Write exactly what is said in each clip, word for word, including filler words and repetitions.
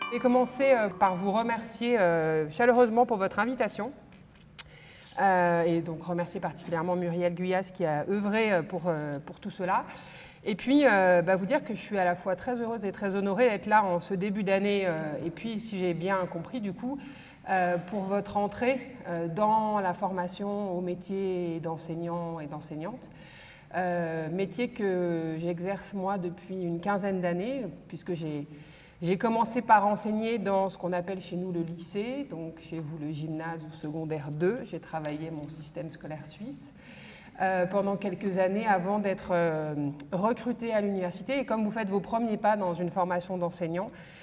Je vais commencer par vous remercier chaleureusement pour votre invitation. Euh, et donc remercier particulièrement Muriel Guyas qui a œuvré pour, pour tout cela. Et puis euh, bah, vous dire que je suis à la fois très heureuse et très honorée d'être là en ce début d'année, euh, et puis si j'ai bien compris du coup, euh, pour votre entrée euh, dans la formation au métier d'enseignant et d'enseignante. Euh, métier que j'exerce moi depuis une quinzaine d'années, puisque j'ai J'ai commencé par enseigner dans ce qu'on appelle chez nous le lycée, donc chez vous le gymnase ou secondaire deux. J'ai travaillé mon système scolaire suisse euh, pendant quelques années avant d'être euh, recrutée à l'université. Et comme vous faites vos premiers pas dans une formation d'enseignant,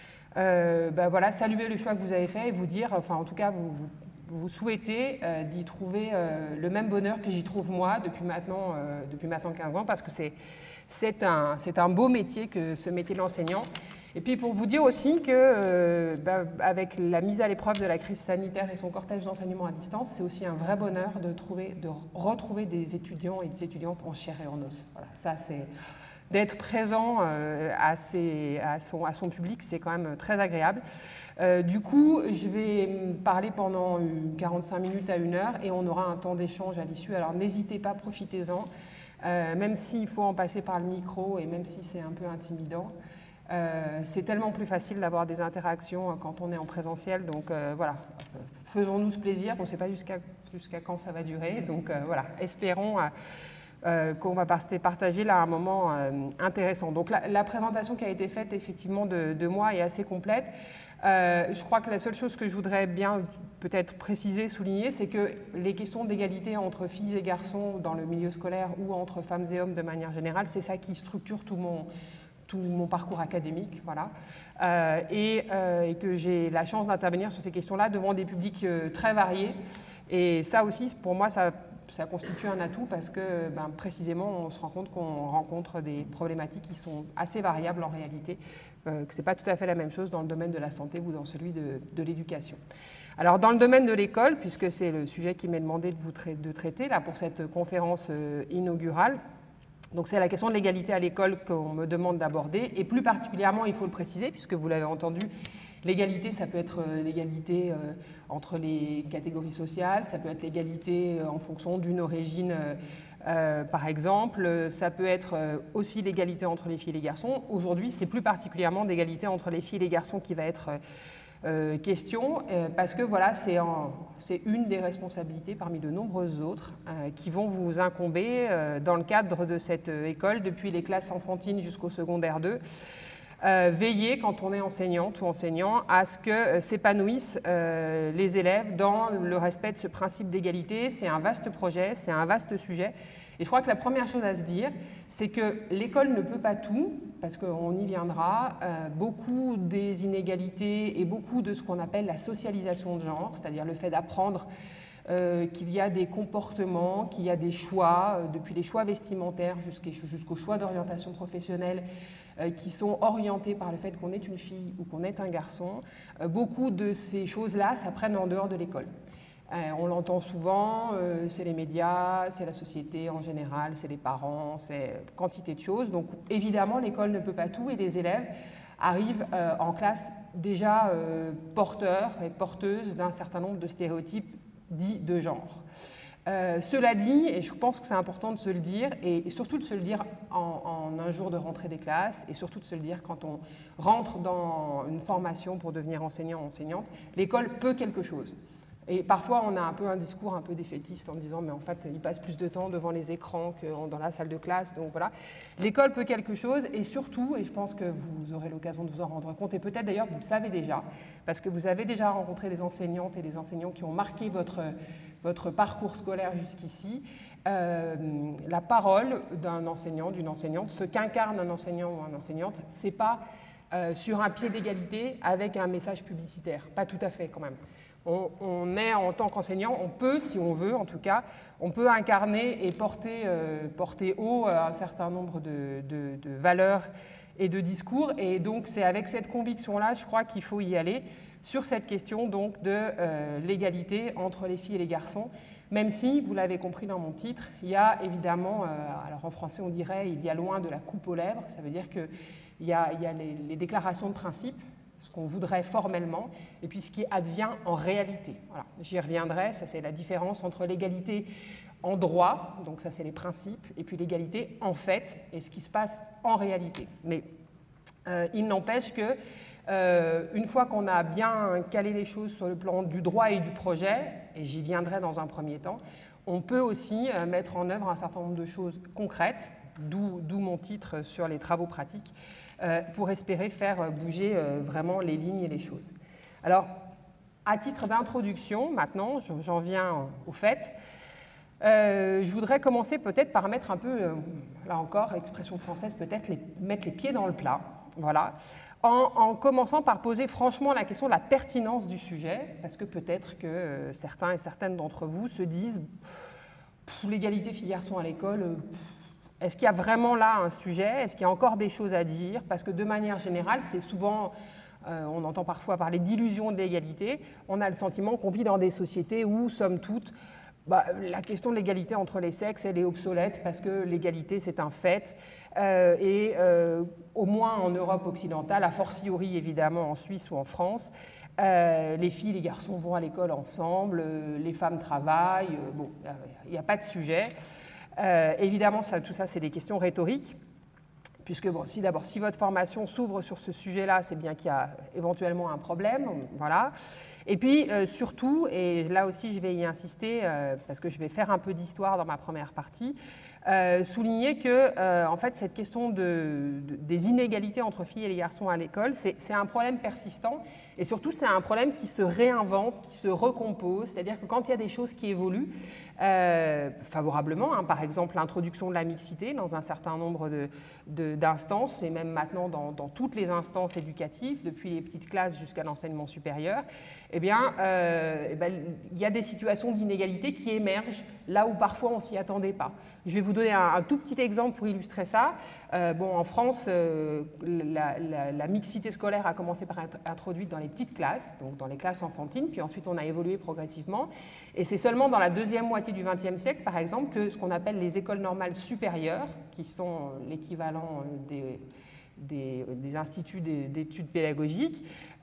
euh, ben voilà, saluer le choix que vous avez fait et vous dire, enfin en tout cas vous, vous, vous souhaitez euh, d'y trouver euh, le même bonheur que j'y trouve moi depuis maintenant, euh, depuis maintenant quinze ans, parce que c'est c'est un, c'est un beau métier que ce métier d'enseignant. Et puis pour vous dire aussi que, euh, bah, avec la mise à l'épreuve de la crise sanitaire et son cortège d'enseignement à distance, c'est aussi un vrai bonheur de, trouver, de retrouver des étudiants et des étudiantes en chair et en os. Voilà, ça c'est d'être présent euh, à, ses, à, son, à son public, c'est quand même très agréable. Euh, du coup, je vais parler pendant quarante-cinq minutes à une heure et on aura un temps d'échange à l'issue. Alors n'hésitez pas, profitez-en, euh, même s'il faut en passer par le micro et même si c'est un peu intimidant. Euh, c'est tellement plus facile d'avoir des interactions quand on est en présentiel, donc euh, voilà, faisons-nous ce plaisir, on ne sait pas jusqu'à jusqu'à quand ça va durer, donc euh, voilà, espérons euh, euh, qu'on va partager là un moment euh, intéressant. Donc la, la présentation qui a été faite effectivement de, de moi est assez complète. Euh, je crois que la seule chose que je voudrais bien peut-être préciser, souligner, c'est que les questions d'égalité entre filles et garçons dans le milieu scolaire ou entre femmes et hommes de manière générale, c'est ça qui structure tout mon tout mon parcours académique, voilà, euh, et, euh, et que j'ai la chance d'intervenir sur ces questions-là devant des publics euh, très variés. Et ça aussi, pour moi, ça, ça constitue un atout parce que, ben, précisément, on se rend compte qu'on rencontre des problématiques qui sont assez variables en réalité, euh, que ce n'est pas tout à fait la même chose dans le domaine de la santé ou dans celui de, de l'éducation. Alors, dans le domaine de l'école, puisque c'est le sujet qui m'est demandé de vous tra de traiter là, pour cette conférence euh, inaugurale, donc c'est la question de l'égalité à l'école qu'on me demande d'aborder, et plus particulièrement, il faut le préciser, puisque vous l'avez entendu, l'égalité, ça peut être l'égalité euh, entre les catégories sociales, ça peut être l'égalité euh, en fonction d'une origine, euh, euh, par exemple, ça peut être euh, aussi l'égalité entre les filles et les garçons. Aujourd'hui, c'est plus particulièrement d'égalité entre les filles et les garçons qui va être euh, Euh, question, euh, parce que voilà, c'est une des responsabilités parmi de nombreuses autres euh, qui vont vous incomber euh, dans le cadre de cette euh, école, depuis les classes enfantines jusqu'au secondaire deux. Euh, veiller, quand on est enseignante ou enseignant, à ce que euh, s'épanouissent euh, les élèves dans le respect de ce principe d'égalité. C'est un vaste projet, c'est un vaste sujet. Et je crois que la première chose à se dire, c'est que l'école ne peut pas tout, parce qu'on y viendra, euh, beaucoup des inégalités et beaucoup de ce qu'on appelle la socialisation de genre, c'est-à-dire le fait d'apprendre euh, qu'il y a des comportements, qu'il y a des choix, euh, depuis les choix vestimentaires jusqu'au choix d'orientation professionnelle, euh, qui sont orientés par le fait qu'on est une fille ou qu'on est un garçon. Euh, beaucoup de ces choses-là s'apprennent en dehors de l'école. Euh, on l'entend souvent, euh, c'est les médias, c'est la société en général, c'est les parents, c'est quantité de choses. Donc évidemment, l'école ne peut pas tout et les élèves arrivent euh, en classe déjà euh, porteurs et porteuses d'un certain nombre de stéréotypes dits de genre. Euh, cela dit, et je pense que c'est important de se le dire, et, et surtout de se le dire en, en un jour de rentrée des classes, et surtout de se le dire quand on rentre dans une formation pour devenir enseignant ou enseignante, l'école peut quelque chose. Et parfois, on a un peu un discours un peu défaitiste en disant « mais en fait, ils passent plus de temps devant les écrans que dans la salle de classe ». Donc voilà, l'école peut quelque chose et surtout, et je pense que vous aurez l'occasion de vous en rendre compte, et peut-être d'ailleurs vous le savez déjà, parce que vous avez déjà rencontré des enseignantes et des enseignants qui ont marqué votre, votre parcours scolaire jusqu'ici, euh, la parole d'un enseignant, d'une enseignante, ce qu'incarne un enseignant ou une enseignante, c'est pas euh, sur un pied d'égalité avec un message publicitaire, pas tout à fait quand même. On, on est, en tant qu'enseignant, on peut, si on veut en tout cas, on peut incarner et porter, euh, porter haut un certain nombre de, de, de valeurs et de discours. Et donc, c'est avec cette conviction-là, je crois qu'il faut y aller sur cette question donc, de euh, l'égalité entre les filles et les garçons. Même si, vous l'avez compris dans mon titre, il y a évidemment, euh, alors en français on dirait, il y a loin de la coupe aux lèvres, ça veut dire qu'il y a, il y a les, les déclarations de principe, ce qu'on voudrait formellement, et puis ce qui advient en réalité. Voilà. J'y reviendrai, ça c'est la différence entre l'égalité en droit, donc ça c'est les principes, et puis l'égalité en fait, et ce qui se passe en réalité. Mais euh, il n'empêche que euh, une fois qu'on a bien calé les choses sur le plan du droit et du projet, et j'y viendrai dans un premier temps, on peut aussi euh, mettre en œuvre un certain nombre de choses concrètes, d'où d'où mon titre sur les travaux pratiques, euh, pour espérer faire bouger euh, vraiment les lignes et les choses. Alors, à titre d'introduction, maintenant, j'en viens au fait, euh, je voudrais commencer peut-être par mettre un peu, euh, là encore, expression française, peut-être les, mettre les pieds dans le plat, voilà, en, en commençant par poser franchement la question de la pertinence du sujet, parce que peut-être que euh, certains et certaines d'entre vous se disent « l'égalité filles-garçons à l'école, euh, est-ce qu'il y a vraiment là un sujet? Est-ce qu'il y a encore des choses à dire ?» Parce que de manière générale, c'est souvent, euh, on entend parfois parler d'illusion de l'égalité, on a le sentiment qu'on vit dans des sociétés où, somme toute, bah, la question de l'égalité entre les sexes, elle est obsolète parce que l'égalité, c'est un fait. Euh, et euh, au moins en Europe occidentale, a fortiori évidemment en Suisse ou en France, euh, les filles et les garçons vont à l'école ensemble, euh, les femmes travaillent, euh, bon, il n'y a pas de sujet. Euh, évidemment, ça, tout ça, c'est des questions rhétoriques, puisque bon, si d'abord, si votre formation s'ouvre sur ce sujet-là, c'est bien qu'il y a éventuellement un problème, voilà. Et puis, euh, surtout, et là aussi je vais y insister, euh, parce que je vais faire un peu d'histoire dans ma première partie, euh, souligner que, euh, en fait, cette question de, de, des inégalités entre filles et les garçons à l'école, c'est un problème persistant, et surtout, c'est un problème qui se réinvente, qui se recompose, c'est-à-dire que quand il y a des choses qui évoluent, Euh, favorablement, hein, par exemple l'introduction de la mixité dans un certain nombre d'instances, et même maintenant dans, dans toutes les instances éducatives, depuis les petites classes jusqu'à l'enseignement supérieur, eh bien, euh, eh ben, il y a des situations d'inégalité qui émergent là où parfois on ne s'y attendait pas. Je vais vous donner un, un tout petit exemple pour illustrer ça. Euh, bon, en France, euh, la, la, la mixité scolaire a commencé par être introduite dans les petites classes, donc dans les classes enfantines, puis ensuite on a évolué progressivement. Et c'est seulement dans la deuxième moitié du vingtième siècle, par exemple, que ce qu'on appelle les écoles normales supérieures, qui sont l'équivalent des, des, des instituts d'études pédagogiques,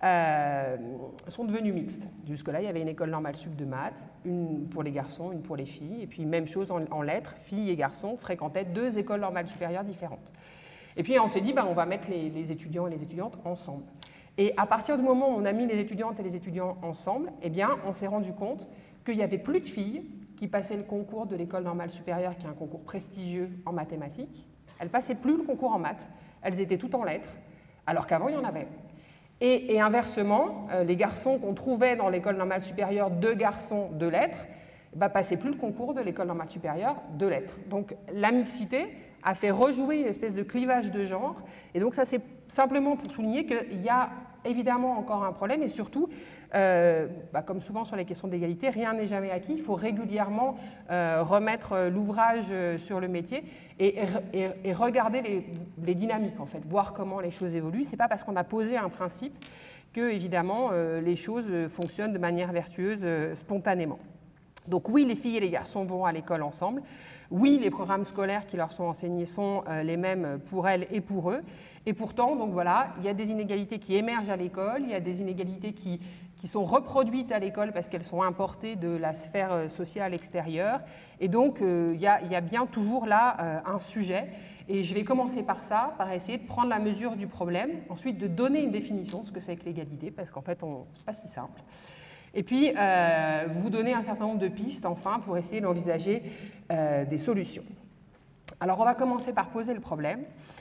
euh, sont devenues mixtes. Jusque-là, il y avait une école normale sup de maths, une pour les garçons, une pour les filles, et puis même chose en, en lettres, filles et garçons fréquentaient deux écoles normales supérieures différentes. Et puis on s'est dit, ben, on va mettre les, les étudiants et les étudiantes ensemble. Et à partir du moment où on a mis les étudiantes et les étudiants ensemble, eh bien, on s'est rendu compte qu'il n'y avait plus de filles qui passaient le concours de l'école normale supérieure, qui est un concours prestigieux en mathématiques. Elles ne passaient plus le concours en maths, elles étaient toutes en lettres, alors qu'avant, il y en avait. Et, et inversement, euh, les garçons qu'on trouvait dans l'école normale supérieure, deux garçons, deux lettres, ne bah, passaient plus le concours de l'école normale supérieure, deux lettres. Donc la mixité a fait rejouer une espèce de clivage de genre, et donc ça c'est simplement pour souligner qu'il y a évidemment encore un problème, et surtout, euh, bah, comme souvent sur les questions d'égalité, rien n'est jamais acquis, il faut régulièrement euh, remettre l'ouvrage sur le métier et, et, et regarder les, les dynamiques, en fait, voir comment les choses évoluent. Ce n'est pas parce qu'on a posé un principe que, évidemment, euh, les choses fonctionnent de manière vertueuse euh, spontanément. Donc oui, les filles et les garçons vont à l'école ensemble. Oui, les programmes scolaires qui leur sont enseignés sont euh, les mêmes pour elles et pour eux. Et pourtant, donc voilà, il y a des inégalités qui émergent à l'école, il y a des inégalités qui, qui sont reproduites à l'école parce qu'elles sont importées de la sphère sociale extérieure. Et donc, euh, il, y a, il y a bien toujours là euh, un sujet. Et je vais commencer par ça, par essayer de prendre la mesure du problème, ensuite de donner une définition de ce que c'est que l'égalité, parce qu'en fait, ce n'est pas si simple. Et puis, euh, vous donner un certain nombre de pistes, enfin, pour essayer d'envisager euh, des solutions. Alors, on va commencer par poser le problème.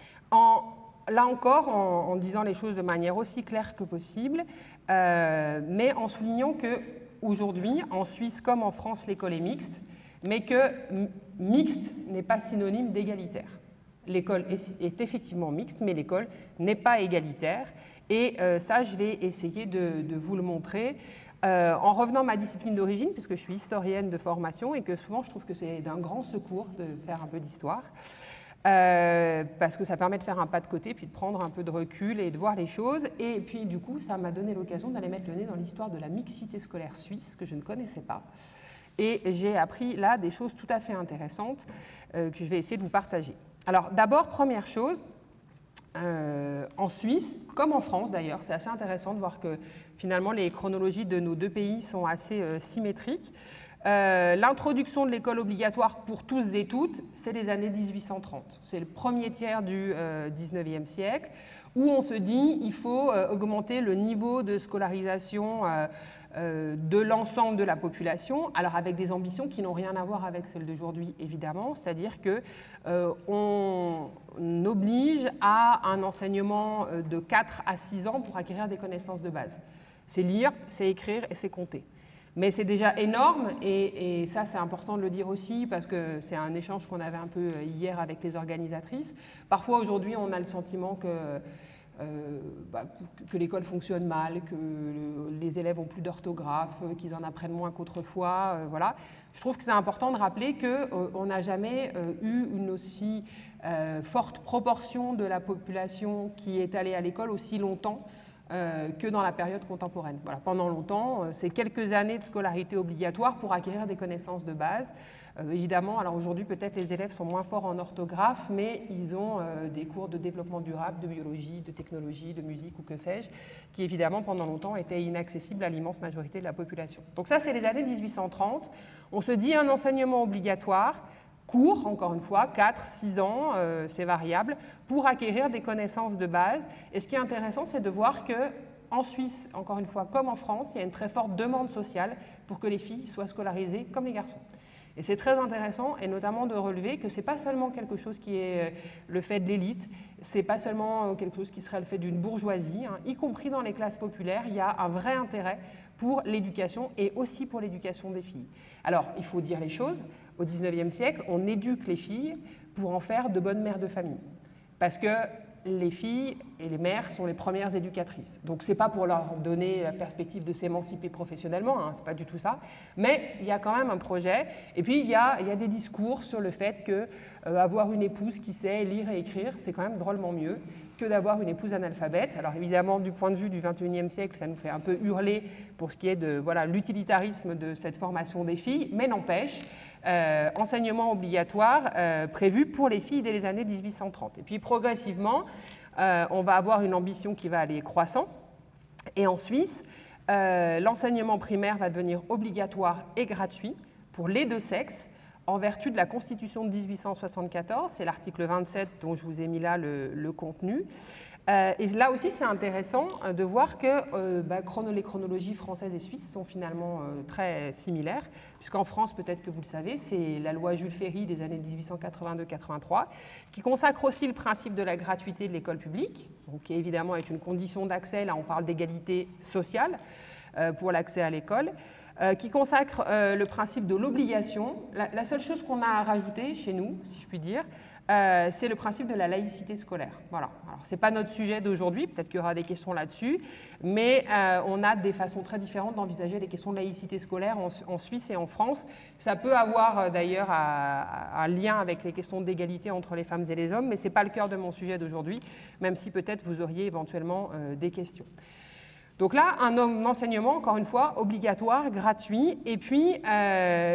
En, là encore, en, en disant les choses de manière aussi claire que possible, euh, mais en soulignant qu'aujourd'hui, en Suisse comme en France, l'école est mixte, mais que mixte n'est pas synonyme d'égalitaire. L'école est, est effectivement mixte, mais l'école n'est pas égalitaire. Et euh, ça, je vais essayer de, de vous le montrer. Euh, en revenant à ma discipline d'origine, puisque je suis historienne de formation et que souvent je trouve que c'est d'un grand secours de faire un peu d'histoire, euh, parce que ça permet de faire un pas de côté, puis de prendre un peu de recul et de voir les choses. Et puis du coup, ça m'a donné l'occasion d'aller mettre le nez dans l'histoire de la mixité scolaire suisse, que je ne connaissais pas. Et j'ai appris là des choses tout à fait intéressantes euh, que je vais essayer de vous partager. Alors d'abord, première chose, euh, en Suisse, comme en France d'ailleurs. C'est assez intéressant de voir que finalement les chronologies de nos deux pays sont assez euh, symétriques. Euh, L'introduction de l'école obligatoire pour tous et toutes, c'est les années mille huit cent trente. C'est le premier tiers du euh, dix-neuvième siècle, où on se dit qu'il faut euh, augmenter le niveau de scolarisation euh, euh, de l'ensemble de la population, alors avec des ambitions qui n'ont rien à voir avec celles d'aujourd'hui, évidemment, c'est-à-dire qu'on euh, oblige à un enseignement de quatre à six ans pour acquérir des connaissances de base. C'est lire, c'est écrire et c'est compter. Mais c'est déjà énorme, et, et ça c'est important de le dire aussi, parce que c'est un échange qu'on avait un peu hier avec les organisatrices. Parfois aujourd'hui on a le sentiment que, euh, bah, que l'école fonctionne mal, que les élèves ont plus d'orthographe, qu'ils en apprennent moins qu'autrefois. Euh, voilà. Je trouve que c'est important de rappeler qu'on n'a jamais euh, eu une aussi euh, forte proportion de la population qui est allée à l'école aussi longtemps Euh, que dans la période contemporaine. Voilà, pendant longtemps, euh, c'est quelques années de scolarité obligatoire pour acquérir des connaissances de base. Euh, évidemment, alors aujourd'hui, peut-être les élèves sont moins forts en orthographe, mais ils ont euh, des cours de développement durable, de biologie, de technologie, de musique ou que sais-je, qui évidemment, pendant longtemps, étaient inaccessibles à l'immense majorité de la population. Donc ça, c'est les années mille huit cent trente. On se dit un enseignement obligatoire, court, encore une fois, quatre, six ans, euh, c'est variable, pour acquérir des connaissances de base. Et ce qui est intéressant, c'est de voir qu'en Suisse, encore une fois, comme en France, il y a une très forte demande sociale pour que les filles soient scolarisées comme les garçons. Et c'est très intéressant, et notamment de relever que ce n'est pas seulement quelque chose qui est le fait de l'élite, ce n'est pas seulement quelque chose qui serait le fait d'une bourgeoisie, hein. Y compris dans les classes populaires, il y a un vrai intérêt pour l'éducation et aussi pour l'éducation des filles. Alors, il faut dire les choses, au dix-neuvième siècle, on éduque les filles pour en faire de bonnes mères de famille. Parce que les filles et les mères sont les premières éducatrices. Donc, ce n'est pas pour leur donner la perspective de s'émanciper professionnellement, hein, ce n'est pas du tout ça. Mais il y a quand même un projet. Et puis, il y a, il y a des discours sur le fait que euh, avoir une épouse qui sait lire et écrire, c'est quand même drôlement mieux que d'avoir une épouse analphabète. Alors, évidemment, du point de vue du vingt et unième siècle, ça nous fait un peu hurler pour ce qui est de voilà, l'utilitarisme de cette formation des filles, mais n'empêche, Euh, enseignement obligatoire euh, prévu pour les filles dès les années mille huit cent trente. Et puis progressivement, euh, on va avoir une ambition qui va aller croissant. Et en Suisse, euh, l'enseignement primaire va devenir obligatoire et gratuit pour les deux sexes en vertu de la Constitution de mille huit cent soixante-quatorze. C'est l'article vingt-sept dont je vous ai mis là le, le contenu. Euh, et là aussi, c'est intéressant de voir que euh, bah, chrono, les chronologies françaises et suisses sont finalement euh, très similaires, puisqu'en France, peut-être que vous le savez, c'est la loi Jules Ferry des années mille huit cent quatre-vingt-deux quatre-vingt-trois qui consacre aussi le principe de la gratuité de l'école publique, donc, qui évidemment est une condition d'accès. Là, on parle d'égalité sociale euh, pour l'accès à l'école. Euh, qui consacre euh, le principe de l'obligation. La, la seule chose qu'on a à rajouter chez nous, si je puis dire, euh, c'est le principe de la laïcité scolaire. Voilà. Alors, ce n'est pas notre sujet d'aujourd'hui, peut-être qu'il y aura des questions là-dessus, mais euh, on a des façons très différentes d'envisager les questions de laïcité scolaire en, en Suisse et en France. Ça peut avoir euh, d'ailleurs un lien avec les questions d'égalité entre les femmes et les hommes, mais ce n'est pas le cœur de mon sujet d'aujourd'hui, même si peut-être vous auriez éventuellement euh, des questions. Donc là, un enseignement, encore une fois, obligatoire, gratuit, et puis euh,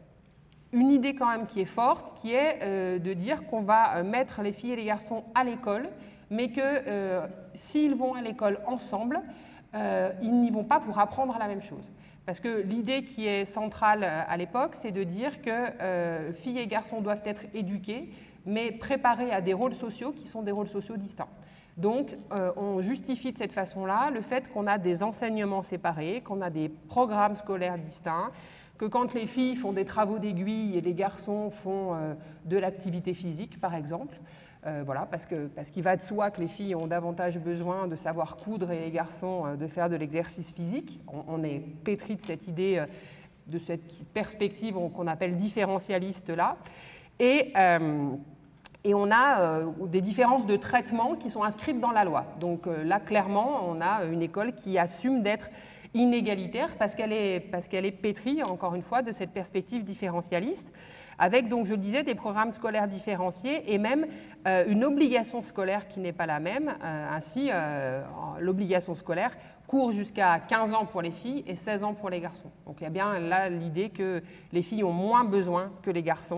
une idée quand même qui est forte, qui est euh, de dire qu'on va mettre les filles et les garçons à l'école, mais que euh, s'ils vont à l'école ensemble, euh, ils n'y vont pas pour apprendre la même chose. Parce que l'idée qui est centrale à l'époque, c'est de dire que euh, filles et garçons doivent être éduqués, mais préparés à des rôles sociaux qui sont des rôles sociaux distincts. Donc, euh, on justifie de cette façon-là le fait qu'on a des enseignements séparés, qu'on a des programmes scolaires distincts, que quand les filles font des travaux d'aiguille et les garçons font euh, de l'activité physique, par exemple, euh, voilà, parce que, parce qu'il va de soi que les filles ont davantage besoin de savoir coudre et les garçons euh, de faire de l'exercice physique. On, on est pétri de cette idée, euh, de cette perspective qu'on appelle différentialiste-là. Et... Euh, Et on a euh, des différences de traitement qui sont inscrites dans la loi. Donc euh, là, clairement, on a une école qui assume d'être inégalitaire parce qu'elle est, parce qu'elle est pétrie, encore une fois, de cette perspective différentialiste, avec, donc, je le disais, des programmes scolaires différenciés et même euh, une obligation scolaire qui n'est pas la même. Euh, ainsi, euh, l'obligation scolaire court jusqu'à quinze ans pour les filles et seize ans pour les garçons. Donc il y a bien là l'idée que les filles ont moins besoin que les garçons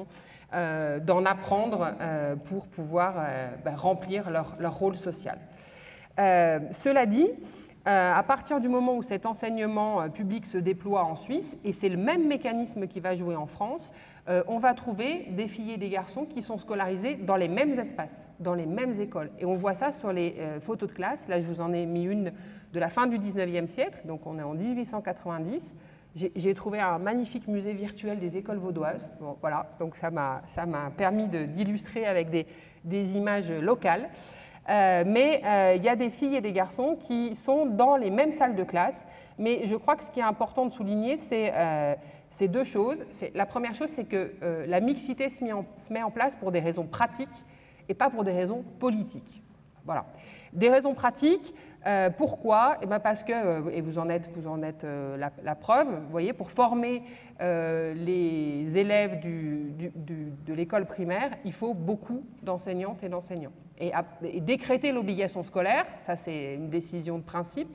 euh, d'en apprendre euh, pour pouvoir euh, bah, remplir leur, leur rôle social. Euh, cela dit, euh, à partir du moment où cet enseignement euh, public se déploie en Suisse, et c'est le même mécanisme qui va jouer en France, euh, on va trouver des filles et des garçons qui sont scolarisés dans les mêmes espaces, dans les mêmes écoles. Et on voit ça sur les euh, photos de classe. Là, je vous en ai mis une de la fin du dix-neuvième siècle, donc on est en mille huit cent quatre-vingt-dix. J'ai trouvé un magnifique musée virtuel des écoles vaudoises. Bon, voilà, donc ça m'a permis d'illustrer avec des, des images locales. Euh, mais euh, il y a des filles et des garçons qui sont dans les mêmes salles de classe. Mais je crois que ce qui est important de souligner, c'est euh, deux choses. La première chose, c'est que euh, la mixité se met, en, se met en place pour des raisons pratiques et pas pour des raisons politiques. Voilà. Des raisons pratiques, euh, pourquoi? Eh bien parce que, euh, et vous en êtes, vous en êtes euh, la, la preuve, vous voyez, pour former euh, les élèves du, du, du, de l'école primaire, il faut beaucoup d'enseignantes et d'enseignants. Et, et décréter l'obligation scolaire, ça c'est une décision de principe,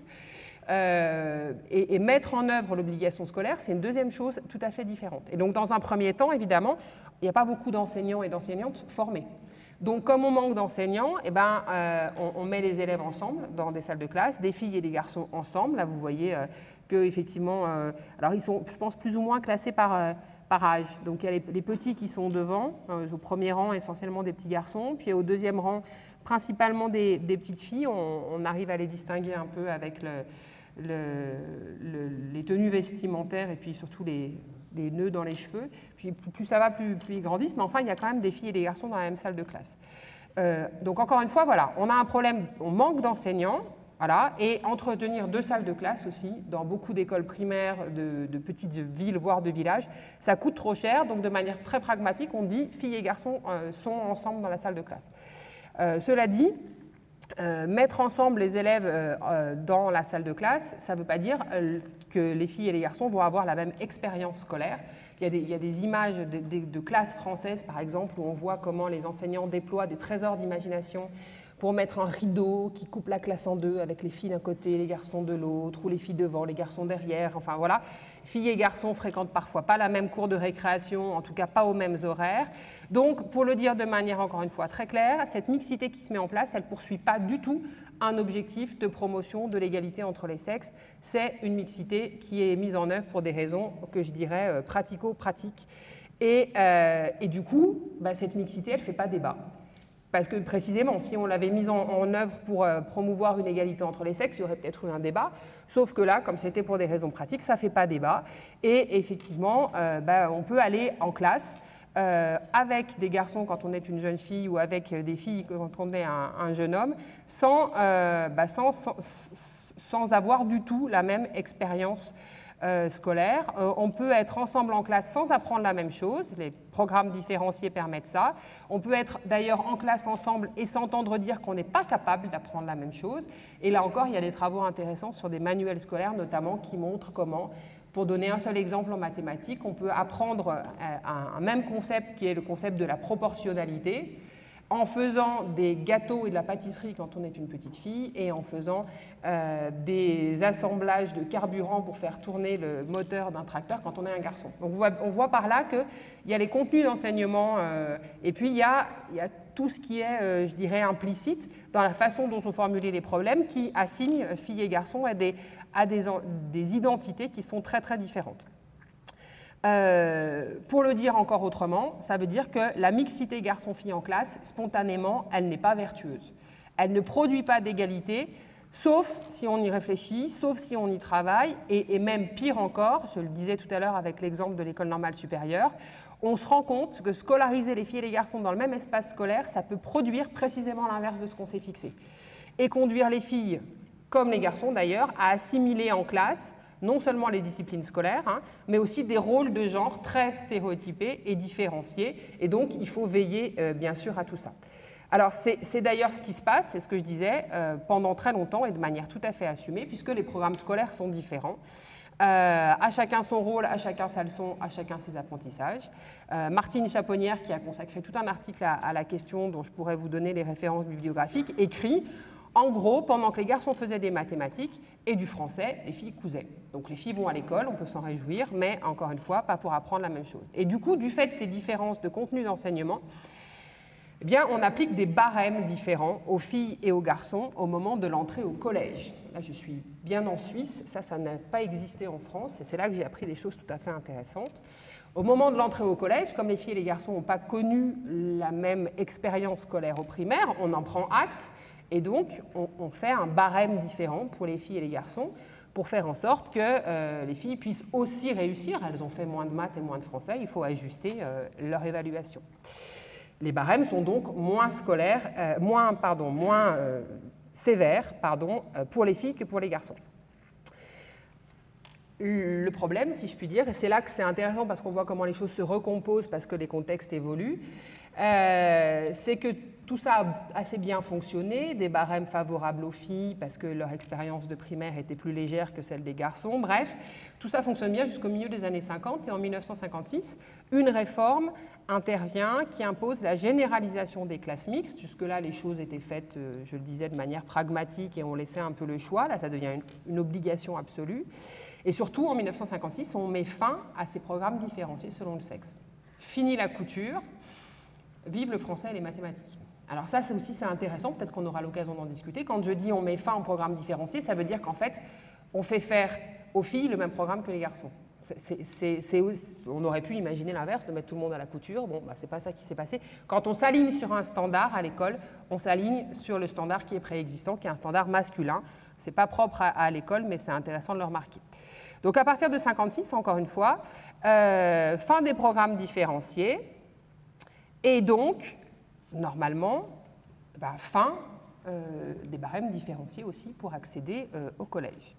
euh, et, et mettre en œuvre l'obligation scolaire, c'est une deuxième chose tout à fait différente. Et donc dans un premier temps, évidemment, il n'y a pas beaucoup d'enseignants et d'enseignantes formés. Donc, comme on manque d'enseignants, eh ben, euh, on, on met les élèves ensemble dans des salles de classe, des filles et des garçons ensemble. Là, vous voyez euh, qu'effectivement, euh, alors ils sont, je pense, plus ou moins classés par, euh, par âge. Donc, il y a les, les petits qui sont devant, euh, au premier rang, essentiellement des petits garçons, puis au deuxième rang, principalement des, des petites filles. On, on arrive à les distinguer un peu avec le, le, le, les tenues vestimentaires et puis surtout les... des nœuds dans les cheveux, puis plus ça va, plus, plus ils grandissent, mais enfin, il y a quand même des filles et des garçons dans la même salle de classe. Euh, donc, encore une fois, voilà, on a un problème, on manque d'enseignants, voilà, et entretenir deux salles de classe aussi, dans beaucoup d'écoles primaires, de, de petites villes, voire de villages, ça coûte trop cher, donc de manière très pragmatique, on dit filles et garçons euh, sont ensemble dans la salle de classe. Euh, cela dit, Euh, mettre ensemble les élèves euh, euh, dans la salle de classe, ça ne veut pas dire euh, que les filles et les garçons vont avoir la même expérience scolaire. Il y a des, il y a des images de, de, de classes françaises, par exemple, où on voit comment les enseignants déploient des trésors d'imagination pour mettre un rideau qui coupe la classe en deux avec les filles d'un côté, les garçons de l'autre, ou les filles devant, les garçons derrière, enfin voilà. Filles et garçons fréquentent parfois pas la même cour de récréation, en tout cas pas aux mêmes horaires. Donc, pour le dire de manière encore une fois très claire, cette mixité qui se met en place, elle ne poursuit pas du tout un objectif de promotion de l'égalité entre les sexes. C'est une mixité qui est mise en œuvre pour des raisons que je dirais pratico-pratiques. Et, euh, et du coup, bah, cette mixité, elle ne fait pas débat. Parce que précisément, si on l'avait mise en, en œuvre pour euh, promouvoir une égalité entre les sexes, il y aurait peut-être eu un débat. Sauf que là, comme c'était pour des raisons pratiques, ça ne fait pas débat. Et effectivement, euh, bah, on peut aller en classe euh, avec des garçons quand on est une jeune fille ou avec des filles quand on est un, un jeune homme, sans, euh, bah, sans, sans, sans avoir du tout la même expérience Euh, scolaire. Euh, on peut être ensemble en classe sans apprendre la même chose. Les programmes différenciés permettent ça. On peut être d'ailleurs en classe ensemble et s'entendre dire qu'on n'est pas capable d'apprendre la même chose. Et là encore, il y a des travaux intéressants sur des manuels scolaires, notamment, qui montrent comment, pour donner un seul exemple en mathématiques, on peut apprendre un, un même concept qui est le concept de la proportionnalité, en faisant des gâteaux et de la pâtisserie quand on est une petite fille et en faisant euh, des assemblages de carburant pour faire tourner le moteur d'un tracteur quand on est un garçon. Donc on voit, on voit par là qu'il y a les contenus d'enseignement euh, et puis il y a, il y a tout ce qui est, euh, je dirais, implicite dans la façon dont sont formulés les problèmes qui assignent filles et garçons à des, à des, des identités qui sont très très différentes. Euh, pour le dire encore autrement, ça veut dire que la mixité garçon-fille en classe, spontanément, elle n'est pas vertueuse. Elle ne produit pas d'égalité, sauf si on y réfléchit, sauf si on y travaille, et, et même pire encore, je le disais tout à l'heure avec l'exemple de l'école normale supérieure, on se rend compte que scolariser les filles et les garçons dans le même espace scolaire, ça peut produire précisément l'inverse de ce qu'on s'est fixé. Et conduire les filles, comme les garçons d'ailleurs, à assimiler en classe non seulement les disciplines scolaires, hein, mais aussi des rôles de genre très stéréotypés et différenciés. Et donc, il faut veiller, euh, bien sûr, à tout ça. Alors, c'est d'ailleurs ce qui se passe, c'est ce que je disais, euh, pendant très longtemps et de manière tout à fait assumée, puisque les programmes scolaires sont différents. Euh, à chacun son rôle, à chacun sa leçon, à chacun ses apprentissages. Euh, Martine Chaponnière, qui a consacré tout un article à, à la question dont je pourrais vous donner les références bibliographiques, écrit En gros, pendant que les garçons faisaient des mathématiques et du français, les filles cousaient. Donc les filles vont à l'école, on peut s'en réjouir, mais encore une fois, pas pour apprendre la même chose. Et du coup, du fait de ces différences de contenu d'enseignement, eh bien, on applique des barèmes différents aux filles et aux garçons au moment de l'entrée au collège. Là, je suis bien en Suisse, ça, ça n'a pas existé en France, et c'est là que j'ai appris des choses tout à fait intéressantes. Au moment de l'entrée au collège, comme les filles et les garçons n'ont pas connu la même expérience scolaire au primaire, on en prend acte, et donc on, on fait un barème différent pour les filles et les garçons pour faire en sorte que euh, les filles puissent aussi réussir. Elles ont fait moins de maths et moins de français, il faut ajuster euh, leur évaluation. Les barèmes sont donc moins scolaires, euh, moins, pardon, moins euh, sévères pardon, euh, pour les filles que pour les garçons. Le problème, si je puis dire, et c'est là que c'est intéressant parce qu'on voit comment les choses se recomposent parce que les contextes évoluent, euh, c'est que tout ça a assez bien fonctionné, des barèmes favorables aux filles parce que leur expérience de primaire était plus légère que celle des garçons. Bref, tout ça fonctionne bien jusqu'au milieu des années cinquante et en mille neuf cent cinquante-six, une réforme intervient qui impose la généralisation des classes mixtes. Jusque-là, les choses étaient faites, je le disais, de manière pragmatique et on laissait un peu le choix. Là, ça devient une, une obligation absolue. Et surtout, en mille neuf cent cinquante-six, on met fin à ces programmes différenciés selon le sexe. Fini la couture, vive le français et les mathématiques. Alors ça, ça aussi, c'est intéressant, peut-être qu'on aura l'occasion d'en discuter. Quand je dis on met fin au programme différencié, ça veut dire qu'en fait, on fait faire aux filles le même programme que les garçons. C'est, c'est, c'est, on aurait pu imaginer l'inverse, de mettre tout le monde à la couture. Bon, bah, c'est pas ça qui s'est passé. Quand on s'aligne sur un standard à l'école, on s'aligne sur le standard qui est préexistant, qui est un standard masculin. C'est pas propre à, à l'école, mais c'est intéressant de le remarquer. Donc à partir de cinquante-six, encore une fois, euh, fin des programmes différenciés, et donc, normalement, bah, fin euh, des barèmes différenciés aussi pour accéder euh, au collège.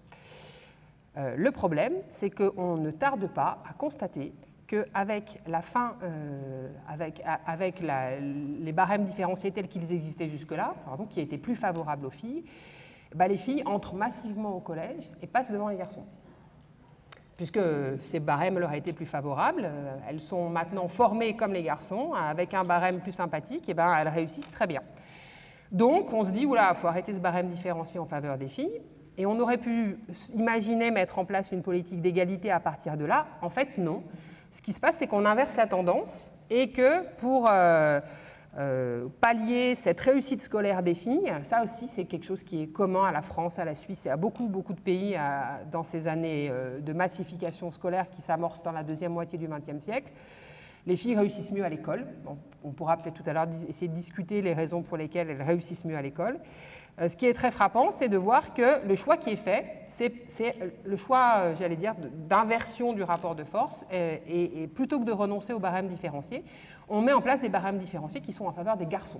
Euh, le problème, c'est qu'on ne tarde pas à constater qu'avec la fin, euh, avec, avec la, les barèmes différenciés tels qu'ils existaient jusque-là, pardon, qui étaient plus favorables aux filles, bah, les filles entrent massivement au collège et passent devant les garçons. Puisque ces barèmes leur étaient plus favorables, elles sont maintenant formées comme les garçons, avec un barème plus sympathique, et ben elles réussissent très bien. Donc on se dit, oula, il faut arrêter ce barème différencié en faveur des filles, et on aurait pu imaginer mettre en place une politique d'égalité à partir de là. En fait, non. Ce qui se passe, c'est qu'on inverse la tendance, et que pour euh, euh, pallier cette réussite scolaire des filles, ça aussi c'est quelque chose qui est commun à la France, à la Suisse et à beaucoup, beaucoup de pays à, dans ces années euh, de massification scolaire qui s'amorcent dans la deuxième moitié du vingtième siècle. Les filles réussissent mieux à l'école. Bon, on pourra peut-être tout à l'heure essayer de discuter les raisons pour lesquelles elles réussissent mieux à l'école. Euh, ce qui est très frappant, c'est de voir que le choix qui est fait, c'est, c'est le choix, euh, j'allais dire, d'inversion du rapport de force, et, et, et plutôt que de renoncer aux barèmes différenciés, on met en place des barèmes différenciés qui sont en faveur des garçons.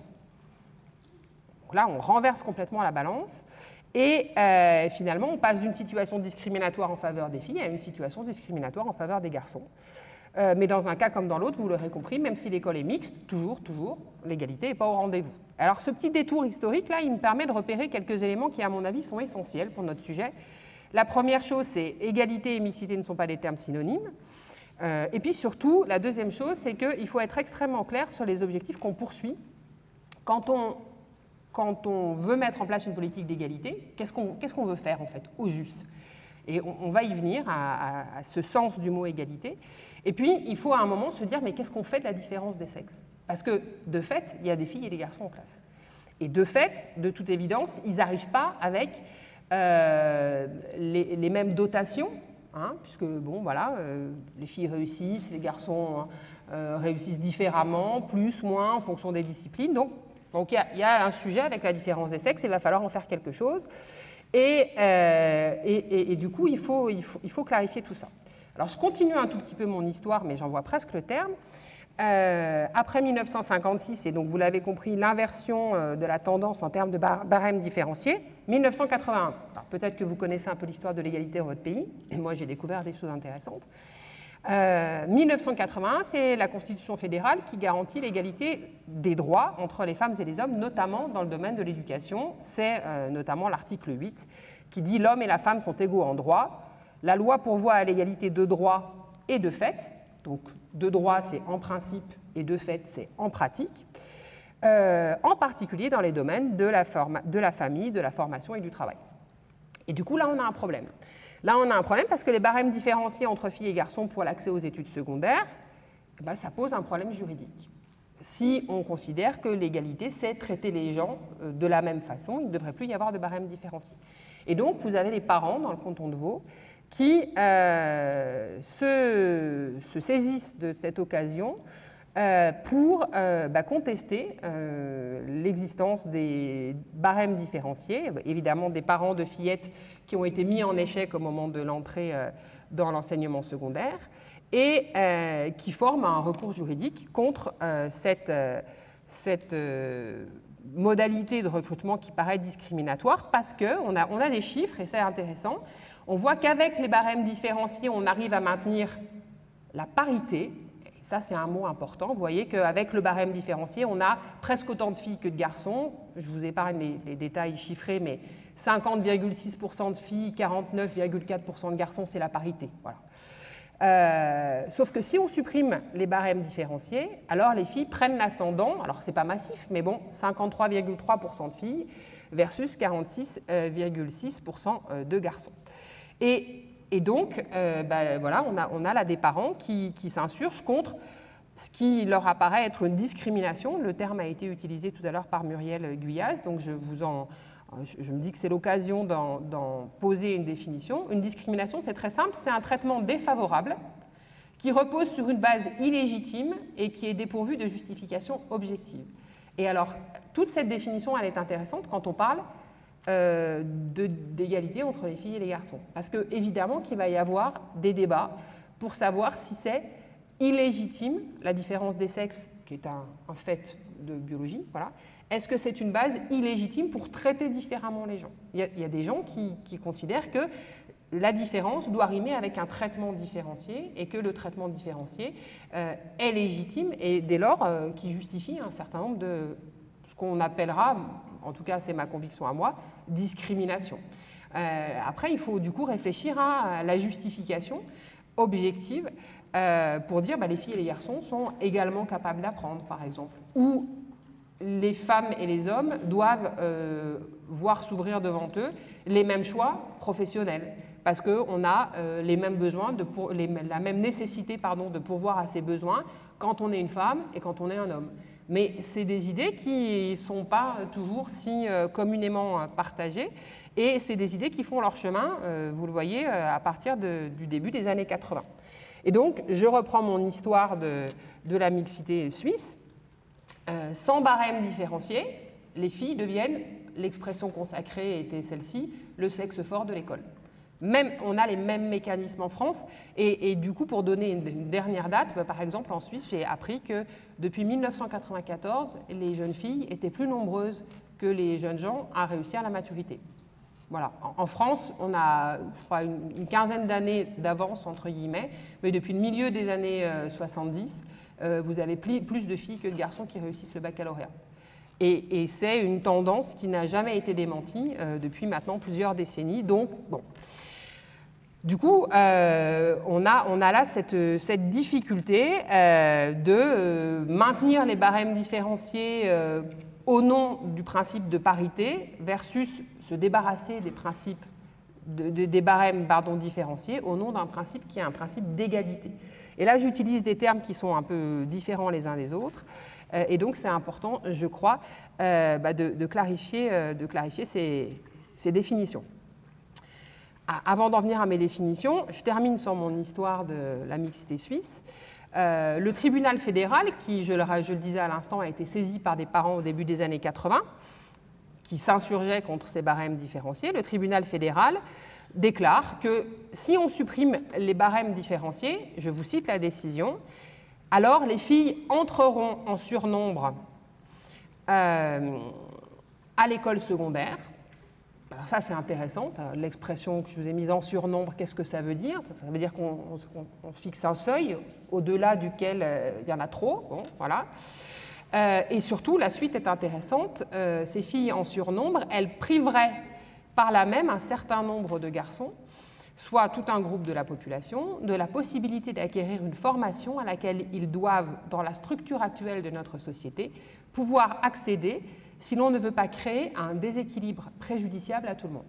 Donc là, on renverse complètement la balance, et euh, finalement, on passe d'une situation discriminatoire en faveur des filles à une situation discriminatoire en faveur des garçons. Euh, mais dans un cas comme dans l'autre, vous l'aurez compris, même si l'école est mixte, toujours, toujours, l'égalité n'est pas au rendez-vous. Alors ce petit détour historique, là, il me permet de repérer quelques éléments qui, à mon avis, sont essentiels pour notre sujet. La première chose, c'est égalité et mixité ne sont pas des termes synonymes. Euh, et puis surtout, la deuxième chose, c'est qu'il faut être extrêmement clair sur les objectifs qu'on poursuit. Quand on, quand on veut mettre en place une politique d'égalité, qu'est-ce qu'on, qu'est-ce qu'on veut faire, en fait, au juste ? Et on, on va y venir à, à, à ce sens du mot égalité. Et puis, il faut à un moment se dire, mais qu'est-ce qu'on fait de la différence des sexes ? Parce que, de fait, il y a des filles et des garçons en classe. Et de fait, de toute évidence, ils n'arrivent pas avec euh, les, les mêmes dotations, hein, puisque, bon, voilà, euh, les filles réussissent, les garçons euh, réussissent différemment, plus, moins, en fonction des disciplines. Donc, donc il y, y a un sujet avec la différence des sexes, et il va falloir en faire quelque chose. Et, euh, et, et, et du coup, il faut, il, faut, il faut clarifier tout ça. Alors, je continue un tout petit peu mon histoire, mais j'en vois presque le terme. Euh, après mille neuf cent cinquante-six, et donc vous l'avez compris, l'inversion euh, de la tendance en termes de bar barème différencié, mille neuf cent quatre-vingt-un. Alors, peut-être que vous connaissez un peu l'histoire de l'égalité dans votre pays, et moi j'ai découvert des choses intéressantes. Euh, mille neuf cent quatre-vingt-un, c'est la Constitution fédérale qui garantit l'égalité des droits entre les femmes et les hommes, notamment dans le domaine de l'éducation. C'est euh, notamment l'article huit qui dit « L'homme et la femme sont égaux en droit. La loi pourvoit à l'égalité de droit et de fait. » Donc, de droit, c'est en principe, et de fait, c'est en pratique. euh, en particulier dans les domaines de la, de la famille, de la formation et du travail. Et du coup, là, on a un problème. Là, on a un problème parce que les barèmes différenciés entre filles et garçons pour l'accès aux études secondaires, eh ben, ça pose un problème juridique. Si on considère que l'égalité, c'est traiter les gens de la même façon, il ne devrait plus y avoir de barèmes différenciés. Et donc, vous avez les parents dans le canton de Vaud qui euh, se, se saisissent de cette occasion euh, pour euh, bah, contester euh, l'existence des barèmes différenciés, évidemment des parents de fillettes qui ont été mis en échec au moment de l'entrée euh, dans l'enseignement secondaire, et euh, qui forment un recours juridique contre euh, cette, euh, cette euh, modalité de recrutement qui paraît discriminatoire, parce qu'on a, on a des chiffres, et c'est intéressant. On voit qu'avec les barèmes différenciés, on arrive à maintenir la parité. Et ça, c'est un mot important. Vous voyez qu'avec le barème différencié, on a presque autant de filles que de garçons. Je vous épargne les, les détails chiffrés, mais cinquante virgule six pour cent de filles, quarante-neuf virgule quatre pour cent de garçons, c'est la parité. Voilà. Euh, sauf que si on supprime les barèmes différenciés, alors les filles prennent l'ascendant. Alors, ce n'est pas massif, mais bon, cinquante-trois virgule trois pour cent de filles versus quarante-six virgule six pour cent de garçons. Et, et donc, euh, ben, voilà, on a, on a là des parents qui, qui s'insurgent contre ce qui leur apparaît être une discrimination. Le terme a été utilisé tout à l'heure par Muriel Guyaz, donc je, vous en, je, je me dis que c'est l'occasion d'en, d'en poser une définition. Une discrimination, c'est très simple, c'est un traitement défavorable qui repose sur une base illégitime et qui est dépourvu de justification objective. Et alors, toute cette définition, elle est intéressante quand on parle Euh, de, d'égalité entre les filles et les garçons. Parce que, évidemment, qu'il va y avoir des débats pour savoir si c'est illégitime, la différence des sexes, qui est un, un fait de biologie, voilà. Est-ce que c'est une base illégitime pour traiter différemment les gens? Il y a, il y a des gens qui, qui considèrent que la différence doit rimer avec un traitement différencié et que le traitement différencié euh, est légitime et dès lors euh, qui justifie un certain nombre de ce qu'on appellera, en tout cas c'est ma conviction à moi, discrimination. Euh, après, il faut du coup réfléchir à la justification objective euh, pour dire bah, les filles et les garçons sont également capables d'apprendre, par exemple, ou les femmes et les hommes doivent euh, voir s'ouvrir devant eux les mêmes choix professionnels, parce qu'on a euh, les mêmes besoins, de pour, les, la même nécessité pardon, de pourvoir à ses besoins quand on est une femme et quand on est un homme. Mais c'est des idées qui ne sont pas toujours si euh, communément euh, partagées, et c'est des idées qui font leur chemin, euh, vous le voyez, euh, à partir de, du début des années quatre-vingts. Et donc, je reprends mon histoire de, de la mixité suisse. Euh, sans barème différencié, les filles deviennent, l'expression consacrée était celle-ci, le sexe fort de l'école. Même, on a les mêmes mécanismes en France, et, et du coup, pour donner une, une dernière date, bah, par exemple, en Suisse, j'ai appris que depuis mille neuf cent quatre-vingt-quatorze, les jeunes filles étaient plus nombreuses que les jeunes gens à réussir la maturité. Voilà. En, en France, on a, je crois, une, une quinzaine d'années d'avance, entre guillemets, mais depuis le milieu des années euh, soixante-dix, euh, vous avez pli, plus de filles que de garçons qui réussissent le baccalauréat. Et, et c'est une tendance qui n'a jamais été démentie euh, depuis maintenant plusieurs décennies. Donc, bon. Du coup, euh, on, a, on a là cette, cette difficulté euh, de euh, maintenir les barèmes différenciés euh, au nom du principe de parité versus se débarrasser des principes de, de, des barèmes pardon, différenciés au nom d'un principe qui est un principe d'égalité. Et là, j'utilise des termes qui sont un peu différents les uns des autres, euh, et donc c'est important, je crois, euh, bah de, de clarifier, euh, de clarifier ces, ces définitions. Avant d'en venir à mes définitions, je termine sur mon histoire de la mixité suisse. Euh, le tribunal fédéral, qui, je le, je le disais à l'instant, a été saisi par des parents au début des années quatre-vingts, qui s'insurgeaient contre ces barèmes différenciés, le tribunal fédéral déclare que si on supprime les barèmes différenciés, je vous cite la décision, alors les filles entreront en surnombre euh, à l'école secondaire. Alors ça, c'est intéressant, l'expression que je vous ai mise en surnombre, qu'est-ce que ça veut dire? Ça veut dire qu'on on, on fixe un seuil au-delà duquel euh, il y en a trop. Bon, voilà. Euh, et surtout, la suite est intéressante, euh, ces filles en surnombre, elles priveraient par là même un certain nombre de garçons soit tout un groupe de la population, de la possibilité d'acquérir une formation à laquelle ils doivent, dans la structure actuelle de notre société, pouvoir accéder si l'on ne veut pas créer un déséquilibre préjudiciable à tout le monde.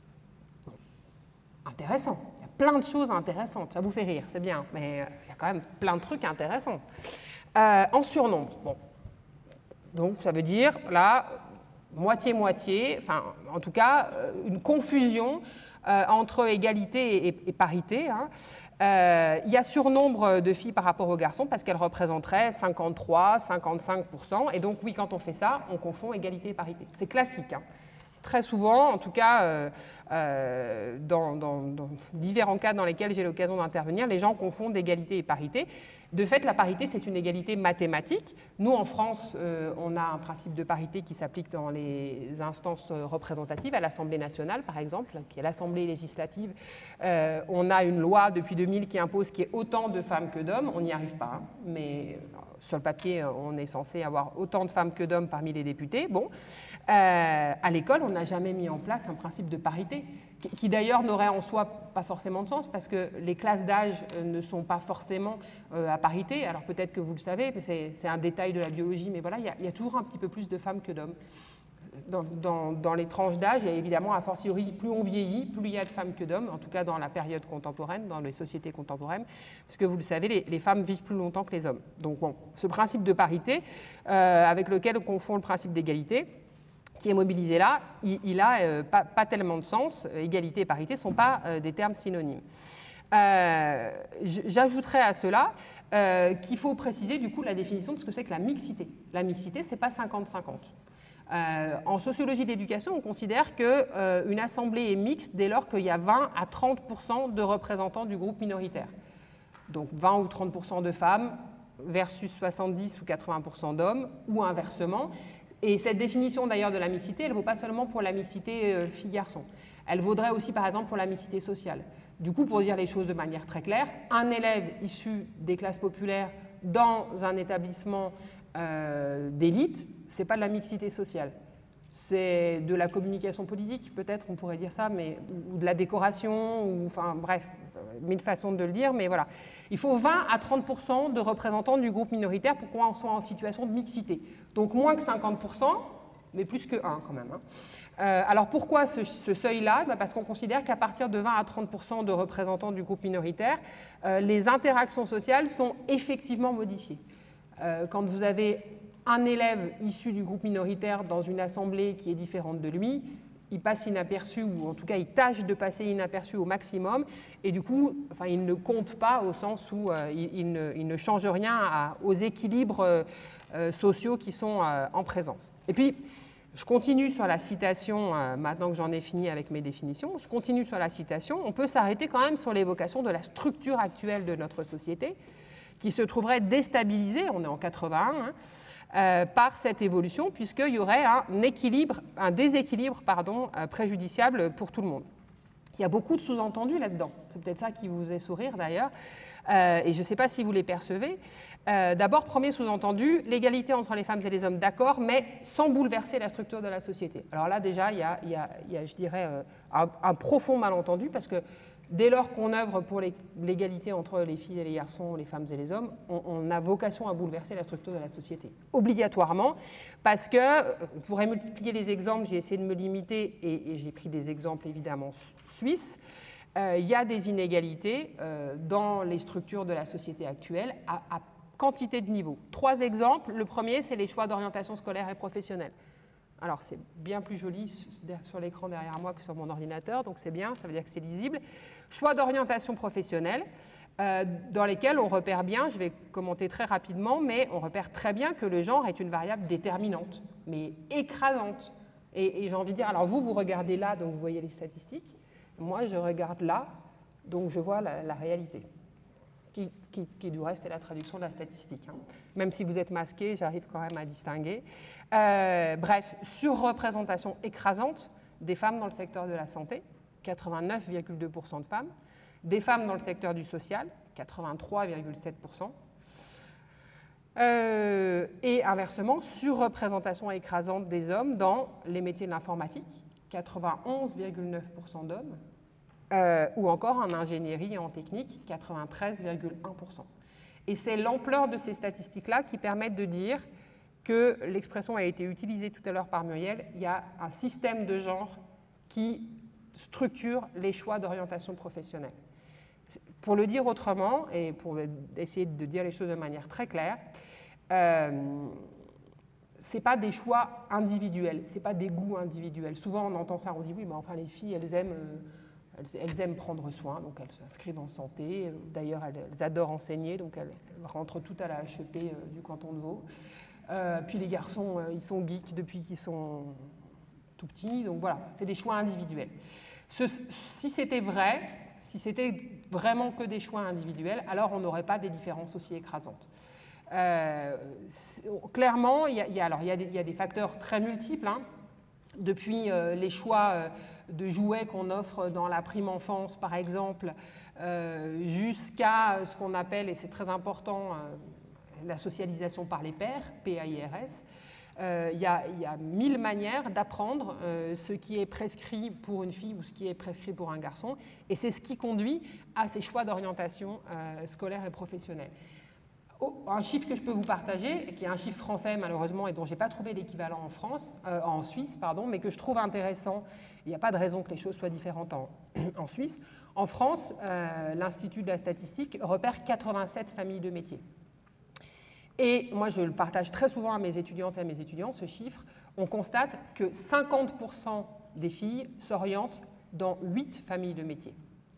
Intéressant. Il y a plein de choses intéressantes. Ça vous fait rire, c'est bien, mais il y a quand même plein de trucs intéressants. Euh, en surnombre, bon. Donc ça veut dire, là, moitié-moitié, enfin, en tout cas, une confusion euh, entre égalité et, et parité. Hein. Euh, il y a surnombre de filles par rapport aux garçons parce qu'elles représenteraient cinquante-trois à cinquante-cinq pour cent. Et donc, oui, quand on fait ça, on confond égalité et parité. C'est classique. Hein. Très souvent, en tout cas, euh, euh, dans, dans, dans différents cas dans lesquels j'ai l'occasion d'intervenir, les gens confondent égalité et parité. De fait, la parité, c'est une égalité mathématique. Nous, en France, euh, on a un principe de parité qui s'applique dans les instances représentatives, à l'Assemblée nationale, par exemple, qui est l'Assemblée législative. Euh, on a une loi depuis deux mille qui impose qu'il y ait autant de femmes que d'hommes. On n'y arrive pas, hein, mais sur le papier, on est censé avoir autant de femmes que d'hommes parmi les députés. Bon. Euh, à l'école, on n'a jamais mis en place un principe de parité, qui, qui d'ailleurs n'aurait en soi pas forcément de sens, parce que les classes d'âge euh, ne sont pas forcément euh, à parité. Alors peut-être que vous le savez, c'est un détail de la biologie, mais voilà, il y, y a toujours un petit peu plus de femmes que d'hommes. Dans, dans, dans les tranches d'âge, il y a évidemment, a fortiori, plus on vieillit, plus il y a de femmes que d'hommes, en tout cas dans la période contemporaine, dans les sociétés contemporaines, parce que vous le savez, les, les femmes vivent plus longtemps que les hommes. Donc bon, ce principe de parité, euh, avec lequel on confond le principe d'égalité, qui est mobilisé là, il n'a euh, pas, pas tellement de sens. Égalité et parité ne sont pas euh, des termes synonymes. Euh, J'ajouterais à cela euh, qu'il faut préciser du coup la définition de ce que c'est que la mixité. La mixité, ce n'est pas cinquante cinquante. Euh, en sociologie de l'éducation, on considère qu'une euh, assemblée est mixte dès lors qu'il y a vingt à trente pour cent de représentants du groupe minoritaire. Donc vingt ou trente pour cent de femmes versus soixante-dix ou quatre-vingts pour cent d'hommes, ou inversement. Et cette définition d'ailleurs de la mixité, elle ne vaut pas seulement pour la mixité euh, filles-garçons. Elle vaudrait aussi par exemple pour la mixité sociale. Du coup, pour dire les choses de manière très claire, un élève issu des classes populaires dans un établissement euh, d'élite, ce n'est pas de la mixité sociale. C'est de la communication politique, peut-être, on pourrait dire ça, mais, ou de la décoration, ou, enfin bref, mille façons de le dire, mais voilà. Il faut vingt à trente pour cent de représentants du groupe minoritaire pour qu'on soit en situation de mixité. Donc moins que cinquante pour cent, mais plus que un quand même. Hein. Euh, alors pourquoi ce, ce seuil-là? Ben parce qu'on considère qu'à partir de vingt à trente pour cent de représentants du groupe minoritaire, euh, les interactions sociales sont effectivement modifiées. Euh, quand vous avez un élève issu du groupe minoritaire dans une assemblée qui est différente de lui, il passe inaperçu, ou en tout cas il tâche de passer inaperçu au maximum, et du coup, enfin, il ne compte pas au sens où euh, il, il, ne, il ne change rien à, aux équilibres euh, euh, sociaux qui sont euh, en présence. Et puis, je continue sur la citation, euh, maintenant que j'en ai fini avec mes définitions, je continue sur la citation. On peut s'arrêter quand même sur l'évocation de la structure actuelle de notre société, qui se trouverait déstabilisée, on est en quatre-vingt-un, hein, Euh, par cette évolution, puisqu'il y aurait un, équilibre, un déséquilibre pardon, euh, préjudiciable pour tout le monde. Il y a beaucoup de sous-entendus là-dedans. C'est peut-être ça qui vous fait sourire d'ailleurs, euh, et je ne sais pas si vous les percevez. Euh, D'abord, premier sous-entendu, l'égalité entre les femmes et les hommes, d'accord, mais sans bouleverser la structure de la société. Alors là, déjà, il y a, il y a, il y a je dirais, euh, un, un profond malentendu, parce que dès lors qu'on œuvre pour l'égalité entre les filles et les garçons, les femmes et les hommes, on, on a vocation à bouleverser la structure de la société, obligatoirement, parce que, on pourrait multiplier les exemples, j'ai essayé de me limiter, et, et j'ai pris des exemples évidemment suisses, euh, il y a des inégalités euh, dans les structures de la société actuelle à, à quantité de niveaux. Trois exemples, le premier c'est les choix d'orientation scolaire et professionnelle. Alors, c'est bien plus joli sur l'écran derrière moi que sur mon ordinateur, donc c'est bien, ça veut dire que c'est lisible. Choix d'orientation professionnelle, euh, dans lesquels on repère bien, je vais commenter très rapidement, mais on repère très bien que le genre est une variable déterminante, mais écrasante. Et, et j'ai envie de dire, alors vous, vous regardez là, donc vous voyez les statistiques. Moi, je regarde là, donc je vois la, la réalité. Qui, qui, qui du reste est la traduction de la statistique. Hein. Même si vous êtes masqué, j'arrive quand même à distinguer. Euh, bref, surreprésentation écrasante des femmes dans le secteur de la santé, quatre-vingt-neuf virgule deux pour cent de femmes, des femmes dans le secteur du social, quatre-vingt-trois virgule sept pour cent, euh, et inversement, surreprésentation écrasante des hommes dans les métiers de l'informatique, quatre-vingt-onze virgule neuf pour cent d'hommes, euh, ou encore en ingénierie et en technique, quatre-vingt-treize virgule un pour cent. Et c'est l'ampleur de ces statistiques-là qui permettent de dire que l'expression a été utilisée tout à l'heure par Muriel, il y a un système de genre qui structure les choix d'orientation professionnelle. Pour le dire autrement, et pour essayer de dire les choses de manière très claire, euh, ce n'est pas des choix individuels, ce n'est pas des goûts individuels. Souvent on entend ça, on dit oui, mais enfin les filles, elles aiment, elles, elles aiment prendre soin, donc elles s'inscrivent en santé. D'ailleurs, elles, elles adorent enseigner, donc elles, elles rentrent toutes à la H E P euh, du canton de Vaud. Euh, puis les garçons, euh, ils sont geeks depuis qu'ils sont tout petits, donc voilà, c'est des choix individuels. Ce, si c'était vrai, si c'était vraiment que des choix individuels, alors on n'aurait pas des différences aussi écrasantes. Euh, clairement, il y, a, il, y a, alors, il, y a des, il y a des facteurs très multiples, hein, depuis euh, les choix euh, de jouets qu'on offre dans la prime enfance, par exemple, euh, jusqu'à ce qu'on appelle, et c'est très important, euh, la socialisation par les pairs, P A I R S. Euh, il, y a, il y a mille manières d'apprendre euh, ce qui est prescrit pour une fille ou ce qui est prescrit pour un garçon, et c'est ce qui conduit à ces choix d'orientation euh, scolaire et professionnelle. Oh, un chiffre que je peux vous partager, qui est un chiffre français malheureusement et dont je n'ai pas trouvé l'équivalent en France, euh, en Suisse, pardon, mais que je trouve intéressant. Il n'y a pas de raison que les choses soient différentes en, en Suisse. En France, euh, l'Institut de la statistique repère quatre-vingt-sept familles de métiers. Et moi, je le partage très souvent à mes étudiantes et à mes étudiants, ce chiffre. On constate que cinquante pour cent des filles s'orientent dans huit familles de métiers.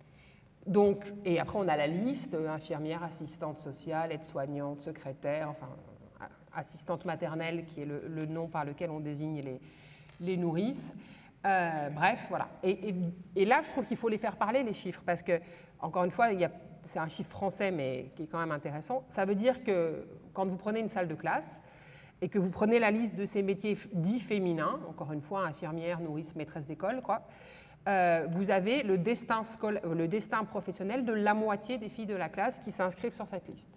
Donc, et après, on a la liste, infirmière, assistante sociale, aide-soignante, secrétaire, enfin, assistante maternelle, qui est le, le nom par lequel on désigne les, les nourrices. Euh, bref, voilà. Et, et, et là, je trouve qu'il faut les faire parler, les chiffres, parce que, encore une fois, il y a c'est un chiffre français, mais qui est quand même intéressant. Ça veut dire que quand vous prenez une salle de classe et que vous prenez la liste de ces métiers dits féminins, encore une fois, infirmière, nourrice, maîtresse d'école, quoi, euh, vous avez le destin, le destin professionnel de la moitié des filles de la classe qui s'inscrivent sur cette liste.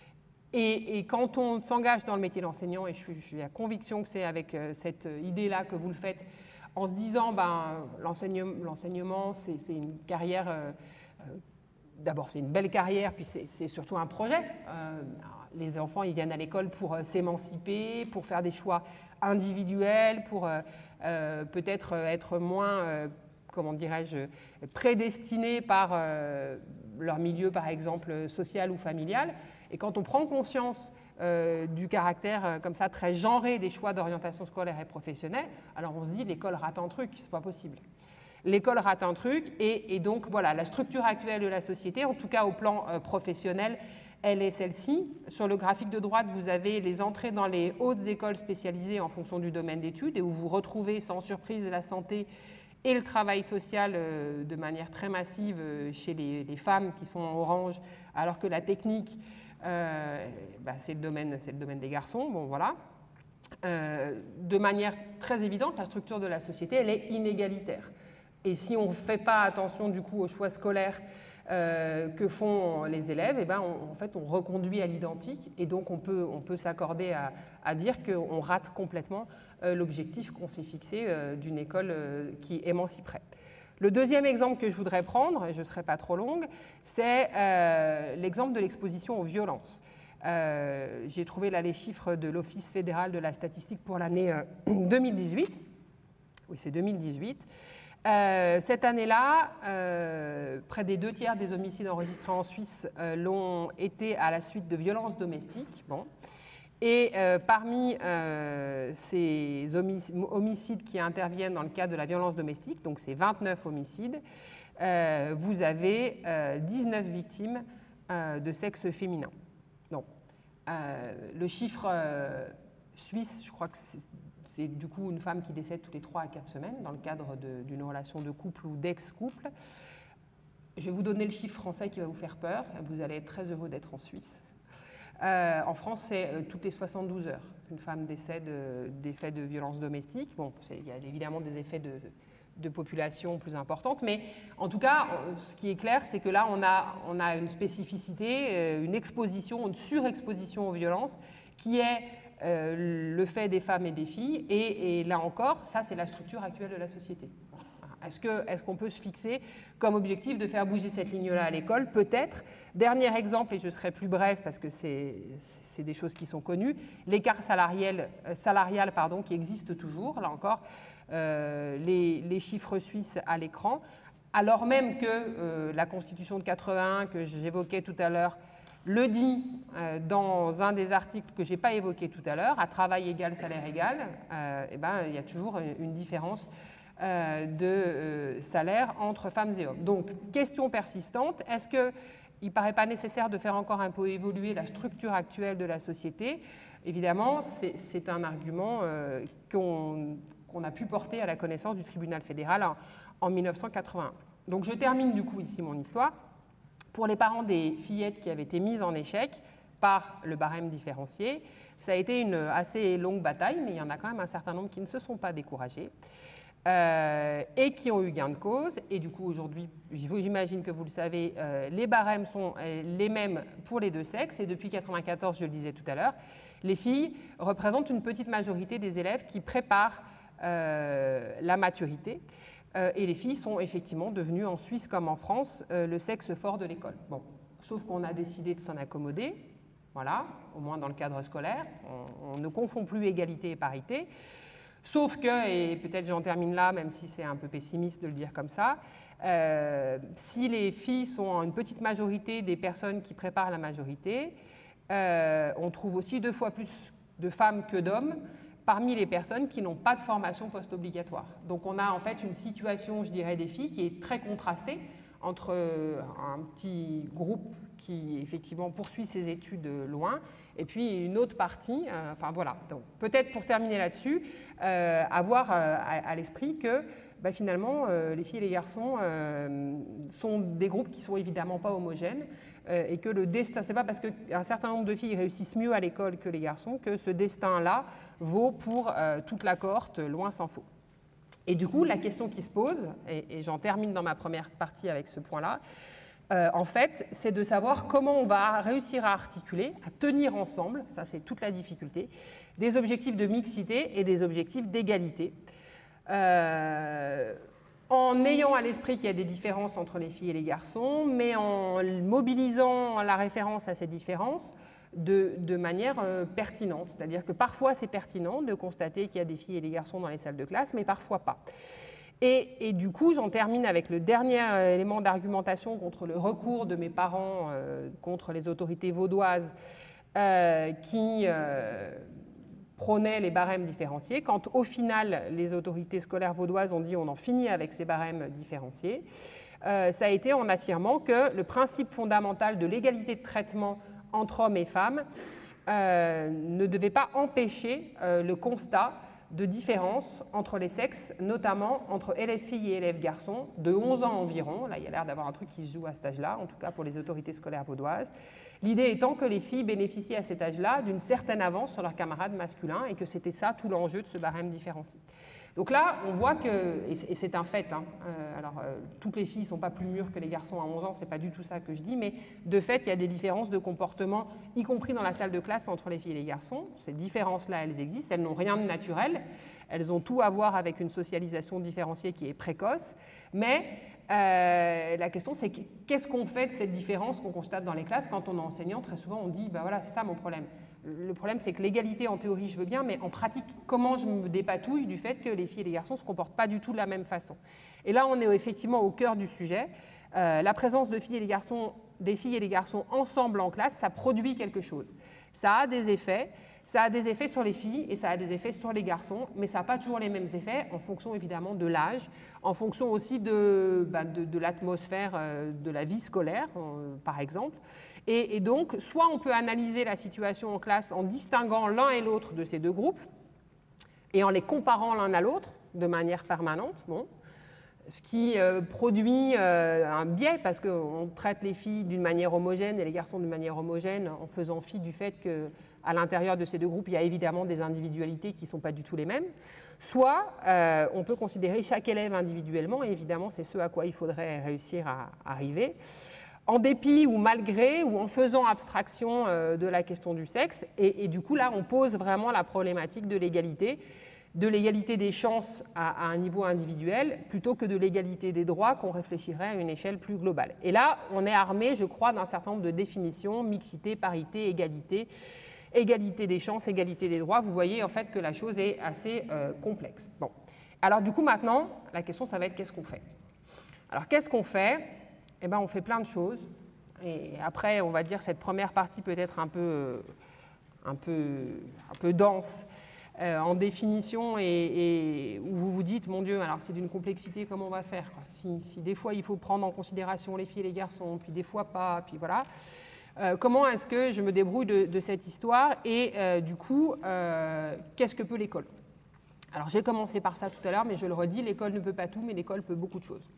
Et, et quand on s'engage dans le métier d'enseignant, et je suis la conviction que c'est avec euh, cette idée-là que vous le faites, en se disant, ben, l'enseignement, c'est une carrière... Euh, euh, D'abord, c'est une belle carrière, puis c'est surtout un projet. Euh, les enfants, ils viennent à l'école pour euh, s'émanciper, pour faire des choix individuels, pour euh, euh, peut-être être moins, euh, comment dirais-je, prédestinés par euh, leur milieu, par exemple, social ou familial. Et quand on prend conscience euh, du caractère euh, comme ça très genré des choix d'orientation scolaire et professionnelle, alors on se dit, l'école rate un truc, c'est pas possible. L'école rate un truc et, et donc voilà, la structure actuelle de la société, en tout cas au plan euh, professionnel, elle est celle-ci. Sur le graphique de droite, vous avez les entrées dans les hautes écoles spécialisées en fonction du domaine d'études et où vous retrouvez sans surprise la santé et le travail social euh, de manière très massive euh, chez les, les femmes qui sont en orange, alors que la technique, euh, bah, c'est le domaine, c'est le domaine des garçons. Bon, voilà. Euh, de manière très évidente, la structure de la société, elle est inégalitaire. Et si on ne fait pas attention du coup aux choix scolaires euh, que font les élèves, eh ben on, en fait on reconduit à l'identique et donc on peut, on peut s'accorder à, à dire qu'on rate complètement euh, l'objectif qu'on s'est fixé euh, d'une école euh, qui émanciperait. Le deuxième exemple que je voudrais prendre, et je ne serai pas trop longue, c'est euh, l'exemple de l'exposition aux violences. Euh, J'ai trouvé là les chiffres de l'Office fédéral de la statistique pour l'année euh, deux mille dix-huit. Oui, c'est deux mille dix-huit. Euh, cette année-là, euh, près des deux tiers des homicides enregistrés en Suisse euh, l'ont été à la suite de violences domestiques. Bon. Et euh, parmi euh, ces homicides qui interviennent dans le cadre de la violence domestique, donc c'est vingt-neuf homicides, euh, vous avez euh, dix-neuf victimes euh, de sexe féminin. Donc, euh, le chiffre euh, suisse, je crois que c'est... C'est du coup une femme qui décède tous les trois à quatre semaines dans le cadre d'une relation de couple ou d'ex-couple. Je vais vous donner le chiffre français qui va vous faire peur. Vous allez être très heureux d'être en Suisse. Euh, en France, c'est euh, toutes les soixante-douze heures qu'une femme décède euh, des faits de violence domestique. Bon, il y a évidemment des effets de, de population plus importantes, mais en tout cas, ce qui est clair, c'est que là, on a, on a une spécificité, euh, une exposition, une surexposition aux violences qui est Euh, le fait des femmes et des filles, et, et là encore, ça c'est la structure actuelle de la société. Est-ce que, est-ce qu'on peut se fixer comme objectif de faire bouger cette ligne-là à l'école? Peut-être. Dernier exemple, et je serai plus bref parce que c'est, c'est des choses qui sont connues, l'écart salarial, salarial pardon, qui existe toujours, là encore, euh, les, les chiffres suisses à l'écran, alors même que euh, la Constitution de quatre-vingt-un que j'évoquais tout à l'heure le dit euh, dans un des articles que je n'ai pas évoqué tout à l'heure, à travail égal, salaire égal, euh, eh ben, il y a toujours une, une différence euh, de euh, salaire entre femmes et hommes. Donc, question persistante, est-ce qu'il ne paraît pas nécessaire de faire encore un peu évoluer la structure actuelle de la société? Évidemment, c'est, c'est un argument euh, qu'on, qu'on a pu porter à la connaissance du tribunal fédéral en, en mille neuf cent quatre-vingt-un. Donc, je termine du coup ici mon histoire. Pour les parents des fillettes qui avaient été mises en échec par le barème différencié, ça a été une assez longue bataille, mais il y en a quand même un certain nombre qui ne se sont pas découragés euh, et qui ont eu gain de cause. Et du coup, aujourd'hui, j'imagine que vous le savez, euh, les barèmes sont les mêmes pour les deux sexes. Et depuis mille neuf cent quatre-vingt-quatorze, je le disais tout à l'heure, les filles représentent une petite majorité des élèves qui préparent euh, la maturité. Euh, et les filles sont effectivement devenues, en Suisse comme en France, euh, le sexe fort de l'école. Bon, sauf qu'on a décidé de s'en accommoder, voilà, au moins dans le cadre scolaire. On, on ne confond plus égalité et parité. Sauf que, et peut-être j'en termine là, même si c'est un peu pessimiste de le dire comme ça, euh, si les filles sont en une petite majorité des personnes qui préparent la majorité, euh, on trouve aussi deux fois plus de femmes que d'hommes parmi les personnes qui n'ont pas de formation post-obligatoire. Donc on a en fait une situation, je dirais, des filles qui est très contrastée entre un petit groupe qui effectivement poursuit ses études loin et puis une autre partie, euh, enfin voilà. Donc peut-être pour terminer là-dessus, euh, avoir euh, à, à l'esprit que bah, finalement euh, les filles et les garçons euh, sont des groupes qui sont évidemment pas homogènes euh, et que le destin, c'est pas parce qu'un certain nombre de filles réussissent mieux à l'école que les garçons que ce destin-là vaut pour euh, toute la cohorte, loin s'en faut. Et du coup, la question qui se pose, et, et j'en termine dans ma première partie avec ce point-là, euh, en fait, c'est de savoir comment on va réussir à articuler, à tenir ensemble, ça c'est toute la difficulté, des objectifs de mixité et des objectifs d'égalité, euh, en ayant à l'esprit qu'il y a des différences entre les filles et les garçons, mais en mobilisant la référence à ces différences, De, de manière euh, pertinente. C'est-à-dire que parfois c'est pertinent de constater qu'il y a des filles et des garçons dans les salles de classe, mais parfois pas. Et, et du coup, j'en termine avec le dernier élément d'argumentation contre le recours de mes parents euh, contre les autorités vaudoises euh, qui euh, prônaient les barèmes différenciés, quand au final les autorités scolaires vaudoises ont dit on en finit avec ces barèmes différenciés. Euh, ça a été en affirmant que le principe fondamental de l'égalité de traitement entre hommes et femmes, euh, ne devait pas empêcher euh, le constat de différence entre les sexes, notamment entre élèves filles et élèves garçons, de onze ans environ. Là, il y a l'air d'avoir un truc qui se joue à cet âge-là, en tout cas pour les autorités scolaires vaudoises. L'idée étant que les filles bénéficiaient à cet âge-là d'une certaine avance sur leurs camarades masculins et que c'était ça tout l'enjeu de ce barème différencié. Donc là, on voit que, et c'est un fait, hein, euh, alors euh, toutes les filles ne sont pas plus mûres que les garçons à onze ans, ce n'est pas du tout ça que je dis, mais de fait, il y a des différences de comportement, y compris dans la salle de classe, entre les filles et les garçons. Ces différences-là, elles existent, elles n'ont rien de naturel, elles ont tout à voir avec une socialisation différenciée qui est précoce, mais euh, la question c'est qu'est-ce qu'on fait de cette différence qu'on constate dans les classes quand on est enseignant? Très souvent, on dit, ben voilà, c'est ça mon problème. Le problème, c'est que l'égalité, en théorie, je veux bien, mais en pratique, comment je me dépatouille du fait que les filles et les garçons ne se comportent pas du tout de la même façon? Et là, on est effectivement au cœur du sujet. Euh, la présence de filles et les garçons, des filles et des garçons ensemble en classe, ça produit quelque chose. Ça a des effets. Ça a des effets sur les filles et ça a des effets sur les garçons, mais ça n'a pas toujours les mêmes effets en fonction évidemment de l'âge, en fonction aussi de, bah, de, de l'atmosphère euh, de la vie scolaire, euh, par exemple. Et, et donc, soit on peut analyser la situation en classe en distinguant l'un et l'autre de ces deux groupes et en les comparant l'un à l'autre de manière permanente, bon, ce qui euh, produit euh, un biais parce qu'on traite les filles d'une manière homogène et les garçons d'une manière homogène en faisant fi du fait qu'à l'intérieur de ces deux groupes, il y a évidemment des individualités qui ne sont pas du tout les mêmes. Soit euh, on peut considérer chaque élève individuellement, et évidemment c'est ce à quoi il faudrait réussir à arriver, en dépit ou malgré ou en faisant abstraction euh, de la question du sexe. Et, et du coup là, on pose vraiment la problématique de l'égalité. de l'égalité des chances à, à un niveau individuel plutôt que de l'égalité des droits qu'on réfléchirait à une échelle plus globale. Et là, on est armé, je crois, d'un certain nombre de définitions, mixité, parité, égalité, égalité des chances, égalité des droits. Vous voyez en fait que la chose est assez euh, complexe. Bon. Alors du coup, maintenant, la question, ça va être qu'est-ce qu'on fait? Alors qu'est-ce qu'on fait? Eh bien, on fait plein de choses. Et après, on va dire, cette première partie peut être un peu, un peu, un peu dense, Euh, en définition, et, et où vous vous dites, mon Dieu, alors c'est d'une complexité, comment on va faire quoi, si, si des fois il faut prendre en considération les filles et les garçons, puis des fois pas, puis voilà. Euh, comment est-ce que je me débrouille de, de cette histoire et euh, du coup, euh, qu'est-ce que peut l'école? Alors j'ai commencé par ça tout à l'heure, mais je le redis, l'école ne peut pas tout, mais l'école peut beaucoup de choses.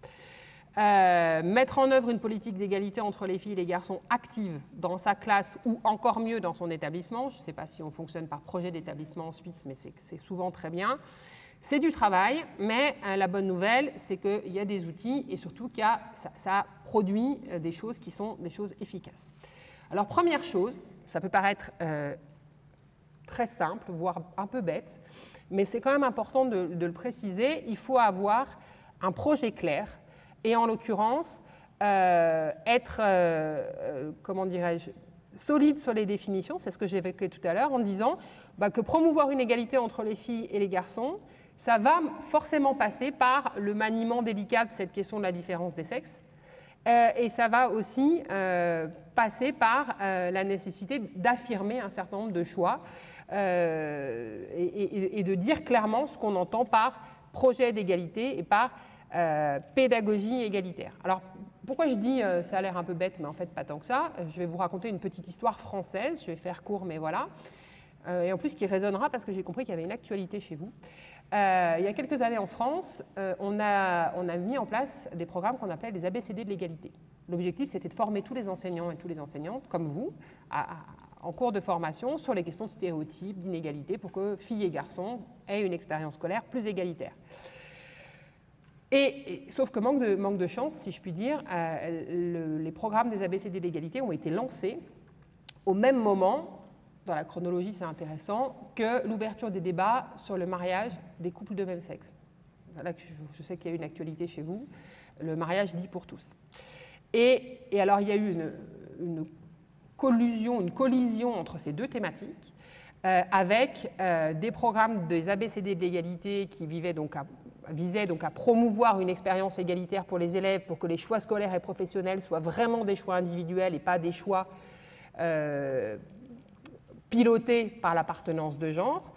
Euh, mettre en œuvre une politique d'égalité entre les filles et les garçons active dans sa classe ou encore mieux dans son établissement. Je ne sais pas si on fonctionne par projet d'établissement en Suisse, mais c'est souvent très bien. C'est du travail, mais euh, la bonne nouvelle, c'est qu'il y a des outils et surtout que ça, ça produit des choses qui sont des choses efficaces. Alors première chose, ça peut paraître euh, très simple, voire un peu bête, mais c'est quand même important de, de le préciser, il faut avoir un projet clair. Et en l'occurrence, euh, être, euh, euh, comment dirais-je, solide sur les définitions, c'est ce que j'évoquais tout à l'heure, en disant bah, que promouvoir une égalité entre les filles et les garçons, ça va forcément passer par le maniement délicat de cette question de la différence des sexes, euh, et ça va aussi euh, passer par euh, la nécessité d'affirmer un certain nombre de choix euh, et, et, et de dire clairement ce qu'on entend par projet d'égalité et par Euh, pédagogie égalitaire. Alors, pourquoi je dis euh, ça a l'air un peu bête, mais en fait pas tant que ça, je vais vous raconter une petite histoire française, je vais faire court, mais voilà, euh, et en plus qui résonnera parce que j'ai compris qu'il y avait une actualité chez vous. Euh, il y a quelques années en France, euh, on, a, on a mis en place des programmes qu'on appelait les A B C D de l'égalité. L'objectif, c'était de former tous les enseignants et toutes les enseignantes, comme vous, à, à, en cours de formation sur les questions de stéréotypes, d'inégalité, pour que filles et garçons aient une expérience scolaire plus égalitaire. Et, et, sauf que manque de, manque de chance, si je puis dire, euh, le, les programmes des A B C D de l'égalité ont été lancés au même moment, dans la chronologie c'est intéressant, que l'ouverture des débats sur le mariage des couples de même sexe. Là, je, je sais qu'il y a une actualité chez vous, le mariage dit pour tous. Et, et alors il y a eu une, une collusion, une collision entre ces deux thématiques, euh, avec euh, des programmes des A B C D de l'égalité qui vivaient donc à visait donc à promouvoir une expérience égalitaire pour les élèves, pour que les choix scolaires et professionnels soient vraiment des choix individuels et pas des choix euh, pilotés par l'appartenance de genre.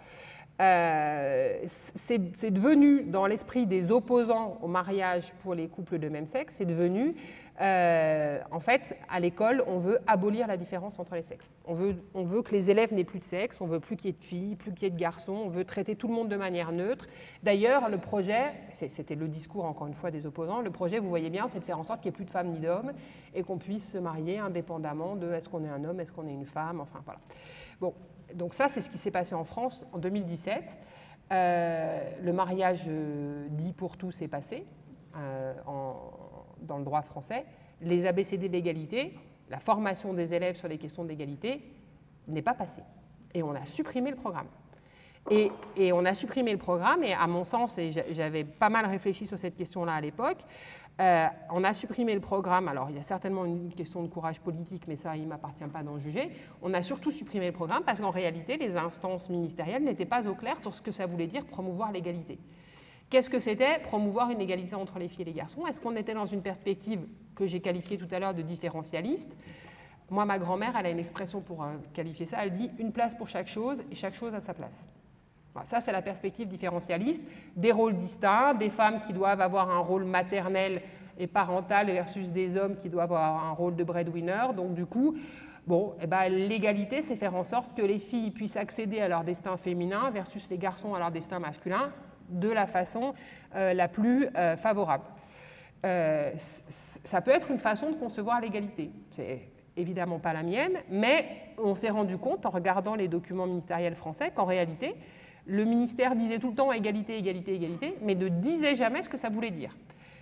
Euh, c'est devenu, dans l'esprit des opposants au mariage pour les couples de même sexe, c'est devenu, euh, en fait, à l'école, on veut abolir la différence entre les sexes. On veut, on veut que les élèves n'aient plus de sexe, on veut plus qu'il y ait de filles, plus qu'il y ait de garçons, on veut traiter tout le monde de manière neutre. D'ailleurs, le projet, c'était le discours, encore une fois, des opposants, le projet, vous voyez bien, c'est de faire en sorte qu'il n'y ait plus de femmes ni d'hommes et qu'on puisse se marier indépendamment de est-ce qu'on est un homme, est-ce qu'on est une femme, enfin, voilà. Bon. Donc ça, c'est ce qui s'est passé en France en deux mille dix-sept. Euh, le mariage euh, dit pour tous est passé euh, en, dans le droit français. Les A B C D de l'égalité, la formation des élèves sur les questions d'égalité n'est pas passée. Et on a supprimé le programme. Et, et on a supprimé le programme, et à mon sens, et j'avais pas mal réfléchi sur cette question-là à l'époque, euh, on a supprimé le programme. Alors, il y a certainement une question de courage politique, mais ça, il ne m'appartient pas d'en juger. On a surtout supprimé le programme parce qu'en réalité, les instances ministérielles n'étaient pas au clair sur ce que ça voulait dire promouvoir l'égalité. Qu'est-ce que c'était promouvoir une égalité entre les filles et les garçons? Est-ce qu'on était dans une perspective que j'ai qualifiée tout à l'heure de différentialiste? Moi, ma grand-mère, elle a une expression pour euh, qualifier ça, elle dit « une place pour chaque chose et chaque chose à sa place ». Voilà, ça, c'est la perspective différentialiste, des rôles distincts, des femmes qui doivent avoir un rôle maternel et parental versus des hommes qui doivent avoir un rôle de breadwinner. Donc, du coup, bon, eh ben, l'égalité, c'est faire en sorte que les filles puissent accéder à leur destin féminin versus les garçons à leur destin masculin de la façon euh, la plus euh, favorable. Euh, ça peut être une façon de concevoir l'égalité. C'est évidemment pas la mienne, mais on s'est rendu compte en regardant les documents ministériels français qu'en réalité, le ministère disait tout le temps égalité, égalité, égalité, mais ne disait jamais ce que ça voulait dire.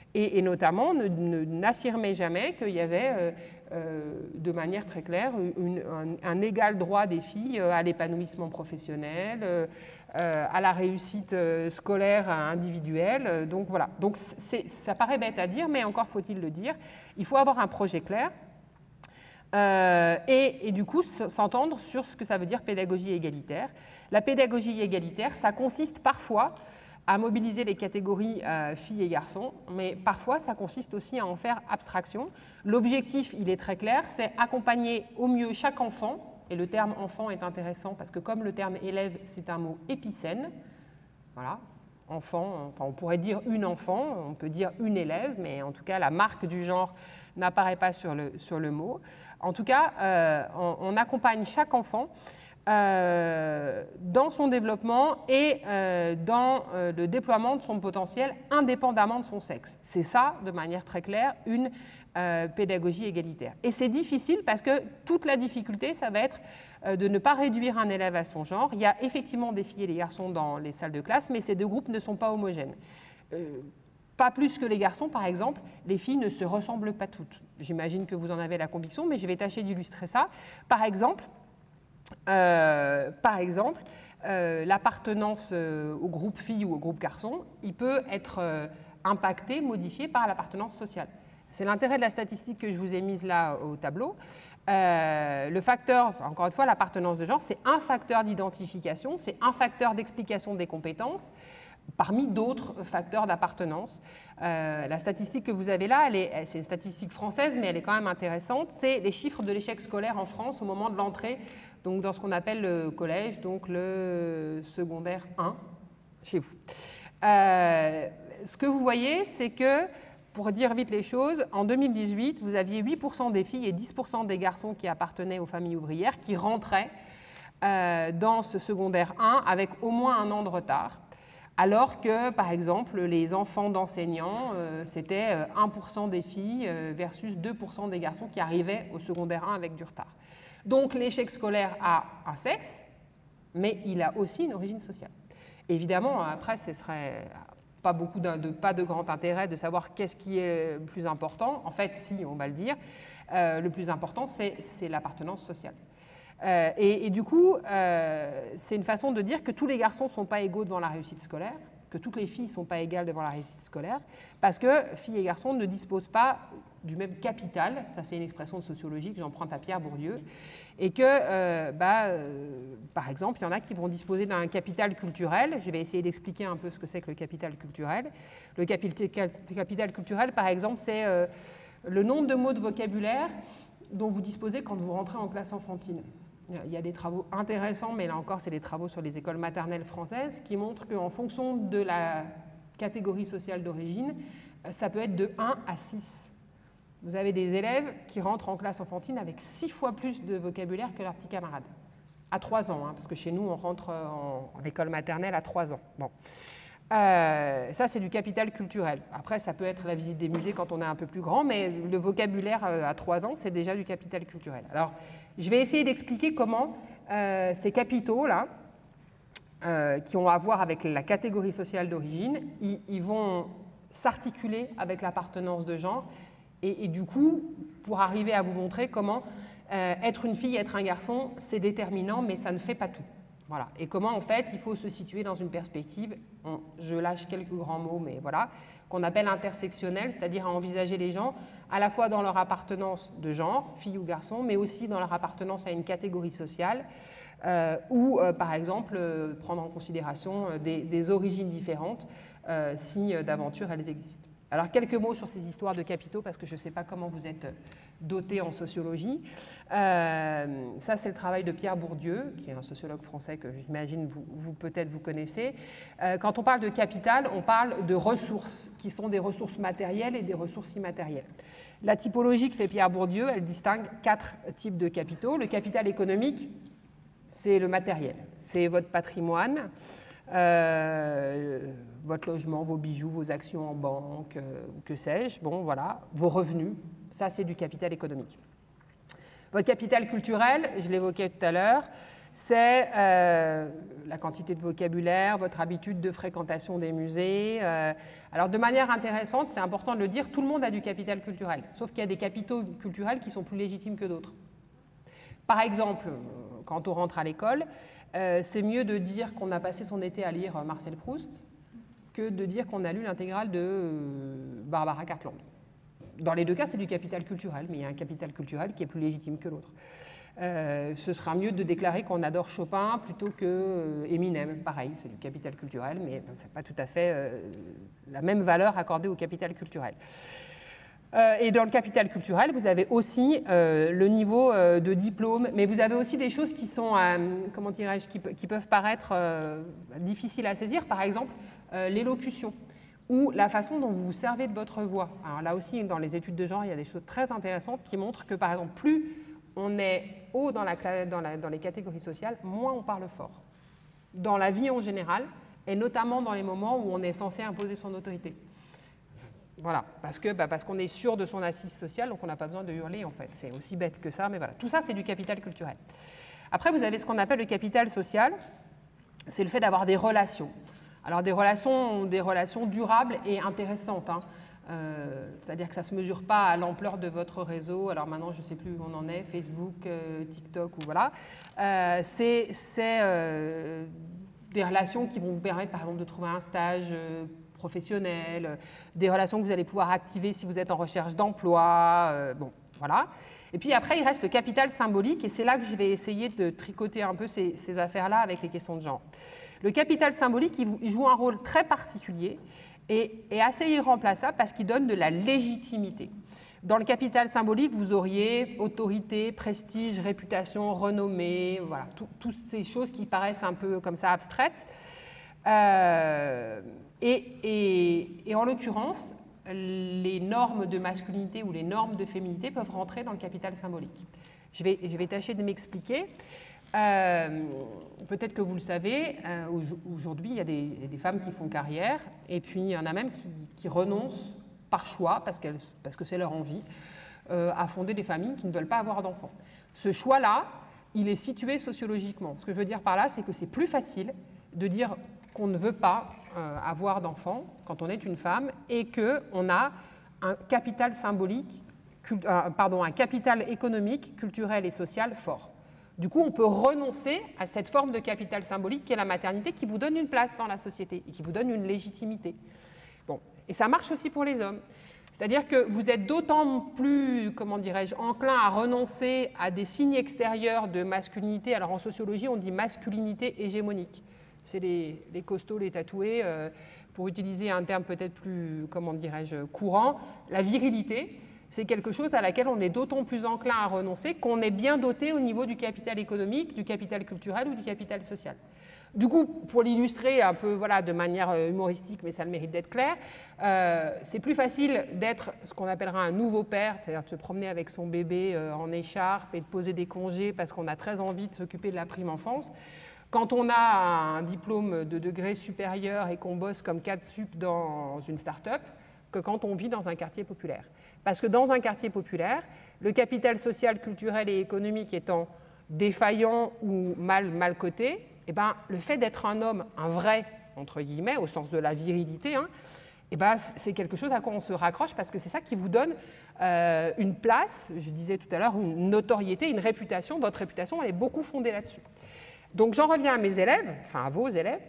Et, et notamment, n'affirmait jamais qu'il y avait, euh, euh, de manière très claire, une, un, un égal droit des filles à l'épanouissement professionnel, euh, à la réussite scolaire individuelle. Donc voilà. Donc ça paraît bête à dire, mais encore faut-il le dire. Il faut avoir un projet clair. Euh, et, et du coup s'entendre sur ce que ça veut dire pédagogie égalitaire. La pédagogie égalitaire, ça consiste parfois à mobiliser les catégories euh, filles et garçons, mais parfois ça consiste aussi à en faire abstraction. L'objectif, il est très clair, c'est accompagner au mieux chaque enfant, et le terme enfant est intéressant parce que comme le terme élève, c'est un mot épicène, voilà, enfant, enfin on pourrait dire une enfant, on peut dire une élève, mais en tout cas la marque du genre n'apparaît pas sur le, sur le mot. En tout cas, euh, on, on accompagne chaque enfant euh, dans son développement et euh, dans euh, le déploiement de son potentiel indépendamment de son sexe. C'est ça, de manière très claire, une euh, pédagogie égalitaire. Et c'est difficile parce que toute la difficulté, ça va être euh, de ne pas réduire un élève à son genre. Il y a effectivement des filles et des garçons dans les salles de classe, mais ces deux groupes ne sont pas homogènes. Euh, Pas plus que les garçons, par exemple, les filles ne se ressemblent pas toutes. J'imagine que vous en avez la conviction, mais je vais tâcher d'illustrer ça. Par exemple, euh, par exemple euh, l'appartenance euh, au groupe filles ou au groupe garçons, il peut être euh, impacté, modifié par l'appartenance sociale. C'est l'intérêt de la statistique que je vous ai mise là au tableau. Euh, le facteur, encore une fois, l'appartenance de genre, c'est un facteur d'identification, c'est un facteur d'explication des compétences, parmi d'autres facteurs d'appartenance. Euh, la statistique que vous avez là, c'est une statistique française, mais elle est quand même intéressante. C'est les chiffres de l'échec scolaire en France au moment de l'entrée donc dans ce qu'on appelle le collège, donc le secondaire un, chez vous. Euh, ce que vous voyez, c'est que, pour dire vite les choses, en deux mille dix-huit, vous aviez huit pour cent des filles et dix pour cent des garçons qui appartenaient aux familles ouvrières qui rentraient euh, dans ce secondaire un avec au moins un an de retard. Alors que, par exemple, les enfants d'enseignants, euh, c'était un pour cent des filles euh, versus deux pour cent des garçons qui arrivaient au secondaire un avec du retard. Donc l'échec scolaire a un sexe, mais il a aussi une origine sociale. Évidemment, après, ce serait pas, beaucoup de, de, pas de grand intérêt de savoir qu'est-ce qui est le plus important. En fait, si, on va le dire, euh, le plus important, c'est l'appartenance sociale. Euh, et, et du coup, euh, c'est une façon de dire que tous les garçons ne sont pas égaux devant la réussite scolaire, que toutes les filles ne sont pas égales devant la réussite scolaire, parce que filles et garçons ne disposent pas du même capital, ça c'est une expression de sociologie que j'emprunte à Pierre Bourdieu, et que, euh, bah, euh, par exemple, il y en a qui vont disposer d'un capital culturel. Je vais essayer d'expliquer un peu ce que c'est que le capital culturel. Le capital culturel, par exemple, c'est euh, le nombre de mots de vocabulaire dont vous disposez quand vous rentrez en classe enfantine. Il y a des travaux intéressants, mais là encore, c'est des travaux sur les écoles maternelles françaises qui montrent qu'en fonction de la catégorie sociale d'origine, ça peut être de un à six. Vous avez des élèves qui rentrent en classe enfantine avec six fois plus de vocabulaire que leurs petits camarades. À trois ans, hein, parce que chez nous, on rentre en, en école maternelle à trois ans. Bon. Euh, ça, c'est du capital culturel. Après, ça peut être la visite des musées quand on est un peu plus grand, mais le vocabulaire à trois ans, c'est déjà du capital culturel. Alors, je vais essayer d'expliquer comment euh, ces capitaux-là, euh, qui ont à voir avec la catégorie sociale d'origine, ils, ils vont s'articuler avec l'appartenance de genre, et, et du coup, pour arriver à vous montrer comment euh, être une fille, être un garçon, c'est déterminant, mais ça ne fait pas tout. Voilà. Et comment, en fait, il faut se situer dans une perspective, on, je lâche quelques grands mots, mais voilà, qu'on appelle intersectionnelle, c'est-à-dire à envisager les gens à la fois dans leur appartenance de genre, fille ou garçon, mais aussi dans leur appartenance à une catégorie sociale, euh, ou, euh, par exemple, euh, prendre en considération euh, des, des origines différentes, euh, si euh, d'aventure elles existent. Alors, quelques mots sur ces histoires de capitaux, parce que je ne sais pas comment vous êtes dotés en sociologie. Euh, ça, c'est le travail de Pierre Bourdieu, qui est un sociologue français que j'imagine vous, vous peut-être vous connaissez. Euh, quand on parle de capital, on parle de ressources, qui sont des ressources matérielles et des ressources immatérielles. La typologie que fait Pierre Bourdieu, elle distingue quatre types de capitaux. Le capital économique, c'est le matériel, c'est votre patrimoine, Euh, votre logement, vos bijoux, vos actions en banque, euh, que sais-je, bon voilà, vos revenus, ça c'est du capital économique. Votre capital culturel, je l'évoquais tout à l'heure, c'est euh, la quantité de vocabulaire, votre habitude de fréquentation des musées. Euh, alors, de manière intéressante, c'est important de le dire, tout le monde a du capital culturel, sauf qu'il y a des capitaux culturels qui sont plus légitimes que d'autres. Par exemple, quand on rentre à l'école, euh, c'est mieux de dire qu'on a passé son été à lire Marcel Proust que de dire qu'on a lu l'intégrale de euh, Barbara Cartland. Dans les deux cas, c'est du capital culturel, mais il y a un capital culturel qui est plus légitime que l'autre. Euh, ce sera mieux de déclarer qu'on adore Chopin plutôt que euh, Eminem. Pareil, c'est du capital culturel, mais ce n'est pas tout à fait euh, la même valeur accordée au capital culturel. Euh, et dans le capital culturel, vous avez aussi euh, le niveau euh, de diplôme, mais vous avez aussi des choses qui sont, euh, comment dirais-je, qui, qui peuvent paraître euh, difficiles à saisir, par exemple euh, l'élocution ou la façon dont vous vous servez de votre voix. Alors là aussi, dans les études de genre, il y a des choses très intéressantes qui montrent que, par exemple, plus on est haut dans, la, dans, la, dans les catégories sociales, moins on parle fort. Dans la vie en général, et notamment dans les moments où on est censé imposer son autorité. Voilà, parce que, bah, parce qu'on est sûr de son assise sociale, donc on n'a pas besoin de hurler, en fait. C'est aussi bête que ça, mais voilà. Tout ça, c'est du capital culturel. Après, vous avez ce qu'on appelle le capital social. C'est le fait d'avoir des relations. Alors, des relations, des relations durables et intéressantes, hein. Euh, c'est-à-dire que ça ne se mesure pas à l'ampleur de votre réseau. Alors maintenant, je ne sais plus où on en est, Facebook, euh, TikTok, ou voilà. Euh, c'est euh, des relations qui vont vous permettre, par exemple, de trouver un stage euh, professionnel, euh, des relations que vous allez pouvoir activer si vous êtes en recherche d'emploi. Euh, bon, voilà. Et puis après, il reste le capital symbolique, et c'est là que je vais essayer de tricoter un peu ces, ces affaires-là avec les questions de genre. Le capital symbolique, il joue un rôle très particulier et est assez irremplaçable parce qu'il donne de la légitimité. Dans le capital symbolique, vous auriez autorité, prestige, réputation, renommée, voilà, toutes ces choses qui paraissent un peu comme ça abstraites. Euh, et, et, et en l'occurrence, les normes de masculinité ou les normes de féminité peuvent rentrer dans le capital symbolique. Je vais, je vais tâcher de m'expliquer. Euh, Peut-être que vous le savez, euh, aujourd'hui, il y a des, des femmes qui font carrière, et puis il y en a même qui, qui renoncent par choix, parce, qu'elles, parce que c'est leur envie, euh, à fonder des familles qui ne veulent pas avoir d'enfants. Ce choix-là, il est situé sociologiquement. Ce que je veux dire par là, c'est que c'est plus facile de dire qu'on ne veut pas euh, avoir d'enfants quand on est une femme, et qu'on a un capital symbolique, cult, euh, pardon, un capital économique, culturel et social fort. Du coup, on peut renoncer à cette forme de capital symbolique qui est la maternité, qui vous donne une place dans la société et qui vous donne une légitimité. Bon. Et ça marche aussi pour les hommes. C'est-à-dire que vous êtes d'autant plus, comment dirais-je, enclin à renoncer à des signes extérieurs de masculinité. Alors en sociologie, on dit masculinité hégémonique. C'est les, les costauds, les tatoués, euh, pour utiliser un terme peut-être plus, comment dirais-je, courant, la virilité. C'est quelque chose à laquelle on est d'autant plus enclin à renoncer qu'on est bien doté au niveau du capital économique, du capital culturel ou du capital social. Du coup, pour l'illustrer un peu voilà, de manière humoristique, mais ça a le mérite d'être clair, euh, c'est plus facile d'être ce qu'on appellera un nouveau père, c'est-à-dire de se promener avec son bébé euh, en écharpe et de poser des congés parce qu'on a très envie de s'occuper de la prime enfance. Quand on a un diplôme de degré supérieur et qu'on bosse comme cadre sup dans une start-up, que quand on vit dans un quartier populaire. Parce que dans un quartier populaire, le capital social, culturel et économique étant défaillant ou mal, mal coté, eh ben, le fait d'être un homme, un vrai, entre guillemets, au sens de la virilité, hein, eh ben, c'est quelque chose à quoi on se raccroche parce que c'est ça qui vous donne euh, une place, je disais tout à l'heure, une notoriété, une réputation. Votre réputation, elle est beaucoup fondée là-dessus. Donc j'en reviens à mes élèves, enfin à vos élèves.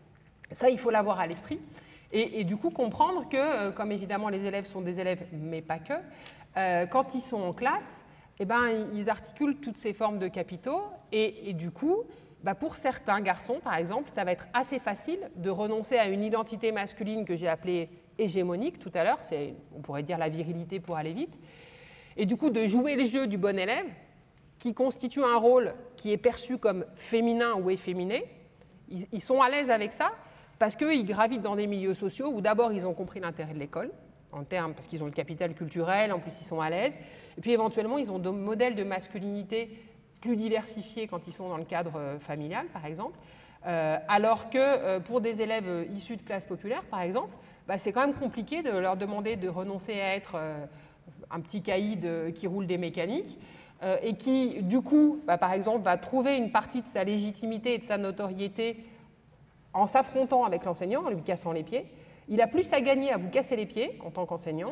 Ça, il faut l'avoir à l'esprit. Et, et du coup, comprendre que, euh, comme évidemment les élèves sont des élèves, mais pas que, euh, quand ils sont en classe, eh ben, ils articulent toutes ces formes de capitaux. Et, et du coup, bah, pour certains garçons, par exemple, ça va être assez facile de renoncer à une identité masculine que j'ai appelée hégémonique tout à l'heure, c'est, on pourrait dire la virilité pour aller vite, et du coup de jouer les jeux du bon élève, qui constitue un rôle qui est perçu comme féminin ou efféminé. Ils, ils sont à l'aise avec ça, parce qu'ils gravitent dans des milieux sociaux où d'abord ils ont compris l'intérêt de l'école, en termes, parce qu'ils ont le capital culturel, en plus ils sont à l'aise, et puis éventuellement ils ont des modèles de masculinité plus diversifiés quand ils sont dans le cadre familial, par exemple, euh, alors que euh, pour des élèves issus de classes populaires, par exemple, bah, c'est quand même compliqué de leur demander de renoncer à être euh, un petit caïd qui roule des mécaniques, euh, et qui, du coup, bah, par exemple, va trouver une partie de sa légitimité et de sa notoriété en s'affrontant avec l'enseignant, en lui cassant les pieds. Il a plus à gagner à vous casser les pieds en tant qu'enseignant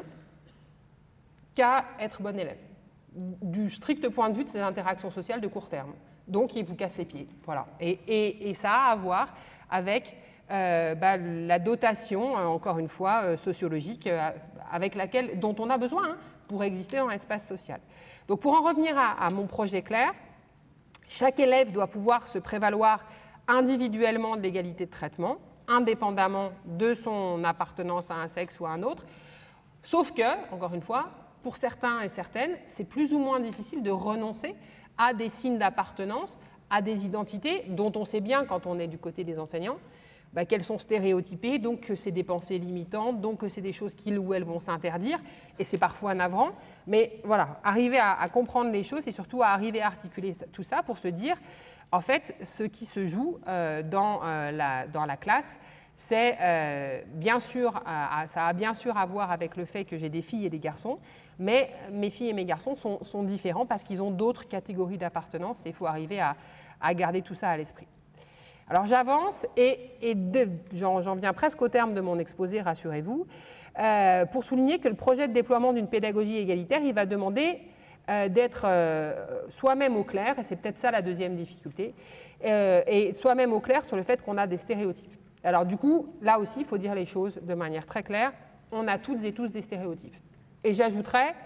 qu'à être bon élève, du strict point de vue de ses interactions sociales de court terme. Donc, il vous casse les pieds. Voilà. Et, et, et ça a à voir avec euh, bah, la dotation, encore une fois, euh, sociologique, euh, avec laquelle, dont on a besoin hein, pour exister dans l'espace social. Donc, pour en revenir à, à mon projet clair, chaque élève doit pouvoir se prévaloir individuellement de l'égalité de traitement, indépendamment de son appartenance à un sexe ou à un autre, sauf que, encore une fois, pour certains et certaines, c'est plus ou moins difficile de renoncer à des signes d'appartenance, à des identités dont on sait bien, quand on est du côté des enseignants, bah, qu'elles sont stéréotypées, donc que c'est des pensées limitantes, donc que c'est des choses qu'ils ou elles vont s'interdire, et c'est parfois navrant. Mais voilà, arriver à, à comprendre les choses et surtout à arriver à articuler tout ça pour se dire, en fait, ce qui se joue euh, dans, euh, la, dans la classe, c'est euh, bien sûr, euh, ça a bien sûr à voir avec le fait que j'ai des filles et des garçons, mais mes filles et mes garçons sont, sont différents parce qu'ils ont d'autres catégories d'appartenance et il faut arriver à, à garder tout ça à l'esprit. Alors j'avance et, et j'en viens presque au terme de mon exposé, rassurez-vous, euh, pour souligner que le projet de déploiement d'une pédagogie égalitaire, il va demander euh, d'être euh, soi-même au clair, et c'est peut-être ça la deuxième difficulté, euh, et soi-même au clair sur le fait qu'on a des stéréotypes. Alors du coup, là aussi, il faut dire les choses de manière très claire, on a toutes et tous des stéréotypes. Et j'ajouterais,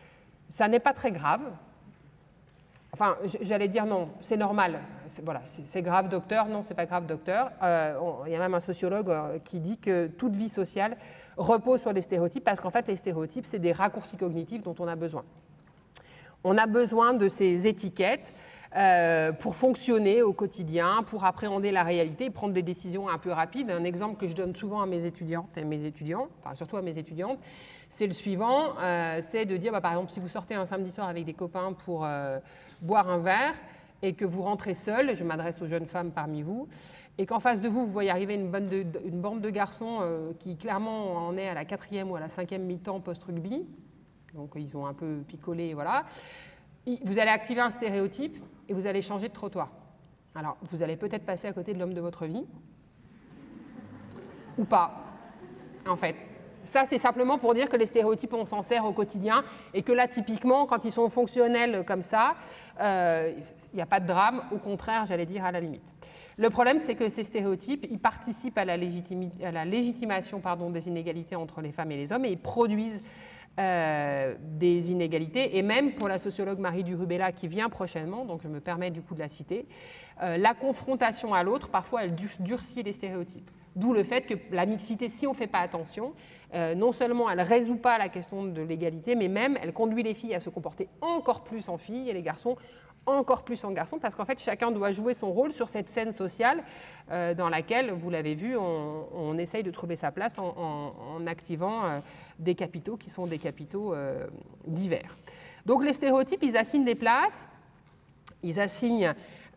ça n'est pas très grave. Enfin, j'allais dire non, c'est normal. Voilà, c'est grave, docteur. Non, c'est pas grave, docteur. Euh, on, il y a même un sociologue euh, qui dit que toute vie sociale repose sur les stéréotypes parce qu'en fait, les stéréotypes, c'est des raccourcis cognitifs dont on a besoin. On a besoin de ces étiquettes euh, pour fonctionner au quotidien, pour appréhender la réalité et prendre des décisions un peu rapides. Un exemple que je donne souvent à mes étudiantes et mes étudiants, enfin surtout à mes étudiantes, c'est le suivant, euh, c'est de dire, bah, par exemple, si vous sortez un samedi soir avec des copains pour euh, boire un verre et que vous rentrez seul, je m'adresse aux jeunes femmes parmi vous, et qu'en face de vous, vous voyez arriver une bande de, une bande de garçons euh, qui clairement en est à la quatrième ou à la cinquième mi-temps post-rugby, donc ils ont un peu picolé, voilà. Vous allez activer un stéréotype et vous allez changer de trottoir. Alors, vous allez peut-être passer à côté de l'homme de votre vie, ou pas, en fait. Ça, c'est simplement pour dire que les stéréotypes, on s'en sert au quotidien et que là, typiquement, quand ils sont fonctionnels comme ça, il euh, n'y a pas de drame, au contraire, j'allais dire à la limite. Le problème, c'est que ces stéréotypes, ils participent à la, à la légitimation pardon, des inégalités entre les femmes et les hommes et ils produisent Euh, des inégalités, et même pour la sociologue Marie Durubella qui vient prochainement, donc je me permets du coup de la citer, euh, la confrontation à l'autre, parfois elle durcit les stéréotypes. D'où le fait que la mixité, si on ne fait pas attention, euh, non seulement elle ne résout pas la question de l'égalité, mais même elle conduit les filles à se comporter encore plus en filles et les garçons encore plus en garçons, parce qu'en fait chacun doit jouer son rôle sur cette scène sociale euh, dans laquelle, vous l'avez vu, on, on essaye de trouver sa place en, en, en activant euh, des capitaux qui sont des capitaux euh, divers. Donc les stéréotypes, ils assignent des places, ils assignent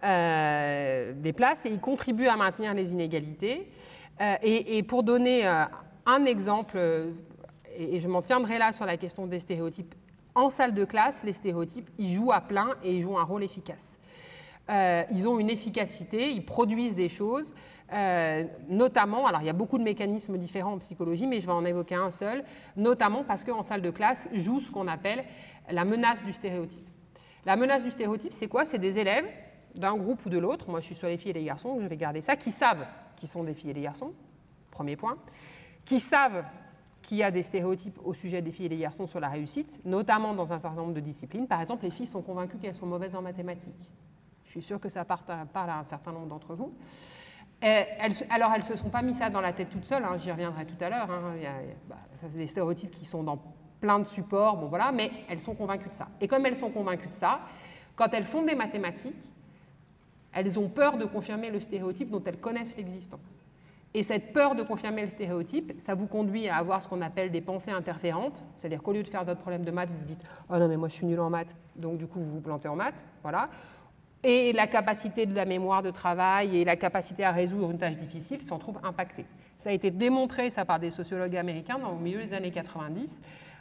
euh, des places et ils contribuent à maintenir les inégalités. Euh, et, et pour donner euh, un exemple, euh, et, et je m'en tiendrai là sur la question des stéréotypes, en salle de classe, les stéréotypes, ils jouent à plein et ils jouent un rôle efficace. Euh, ils ont une efficacité, ils produisent des choses, euh, notamment, alors il y a beaucoup de mécanismes différents en psychologie, mais je vais en évoquer un seul, notamment parce qu'en salle de classe joue ce qu'on appelle la menace du stéréotype. La menace du stéréotype, c'est quoi? C'est des élèves d'un groupe ou de l'autre, moi je suis sur les filles et les garçons, je vais garder ça, qui savent qui sont des filles et des garçons, premier point, qui savent qu'il y a des stéréotypes au sujet des filles et des garçons sur la réussite, notamment dans un certain nombre de disciplines. Par exemple, les filles sont convaincues qu'elles sont mauvaises en mathématiques. Je suis sûre que ça parle à un certain nombre d'entre vous. Et elles, alors, elles ne se sont pas mis ça dans la tête toutes seules, hein, j'y reviendrai tout à l'heure. Hein, il y a, bah, ça, c'est des stéréotypes qui sont dans plein de supports, bon, voilà, mais elles sont convaincues de ça. Et comme elles sont convaincues de ça, quand elles font des mathématiques, elles ont peur de confirmer le stéréotype dont elles connaissent l'existence. Et cette peur de confirmer le stéréotype, ça vous conduit à avoir ce qu'on appelle des pensées interférentes, c'est-à-dire qu'au lieu de faire votre problème de maths, vous vous dites « Oh non, mais moi je suis nul en maths », donc du coup vous vous plantez en maths, voilà. Et la capacité de la mémoire de travail et la capacité à résoudre une tâche difficile s'en trouvent impactées. Ça a été démontré, ça, par des sociologues américains dans, au milieu des années quatre-vingt-dix,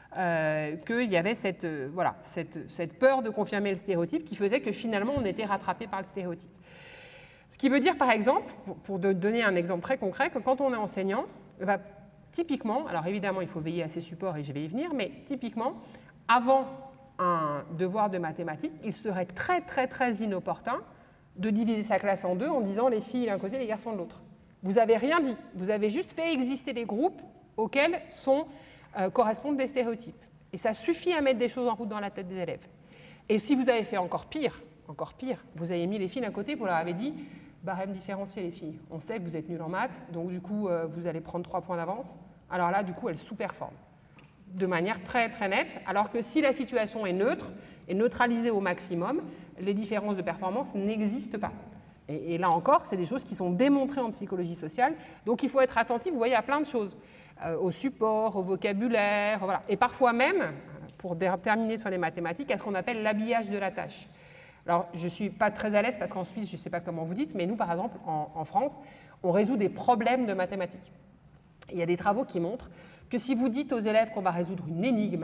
euh, qu'il y avait cette, euh, voilà, cette, cette peur de confirmer le stéréotype qui faisait que finalement on était rattrapé par le stéréotype. Ce qui veut dire par exemple, pour, pour donner un exemple très concret, que quand on est enseignant, bah, typiquement, alors évidemment il faut veiller à ses supports et je vais y venir, mais typiquement, avant un devoir de mathématiques, il serait très très très inopportun de diviser sa classe en deux en disant les filles d'un côté, les garçons de l'autre. Vous n'avez rien dit, vous avez juste fait exister des groupes auxquels sont, euh, correspondent des stéréotypes. Et ça suffit à mettre des choses en route dans la tête des élèves. Et si vous avez fait encore pire, encore pire, vous avez mis les filles d'un côté, vous leur avez dit barème différencié les filles. On sait que vous êtes nuls en maths, donc du coup euh, vous allez prendre trois points d'avance. Alors là, du coup, elles sous-performent de manière très très nette, alors que si la situation est neutre et neutralisée au maximum, les différences de performance n'existent pas. Et, et là encore, c'est des choses qui sont démontrées en psychologie sociale, donc il faut être attentif, vous voyez, à plein de choses, euh, au support, au vocabulaire, voilà. Et parfois même, pour terminer sur les mathématiques, à ce qu'on appelle l'habillage de la tâche. Alors, je ne suis pas très à l'aise parce qu'en Suisse, je ne sais pas comment vous dites, mais nous, par exemple, en, en France, on résout des problèmes de mathématiques. Il y a des travaux qui montrent que si vous dites aux élèves qu'on va résoudre une énigme,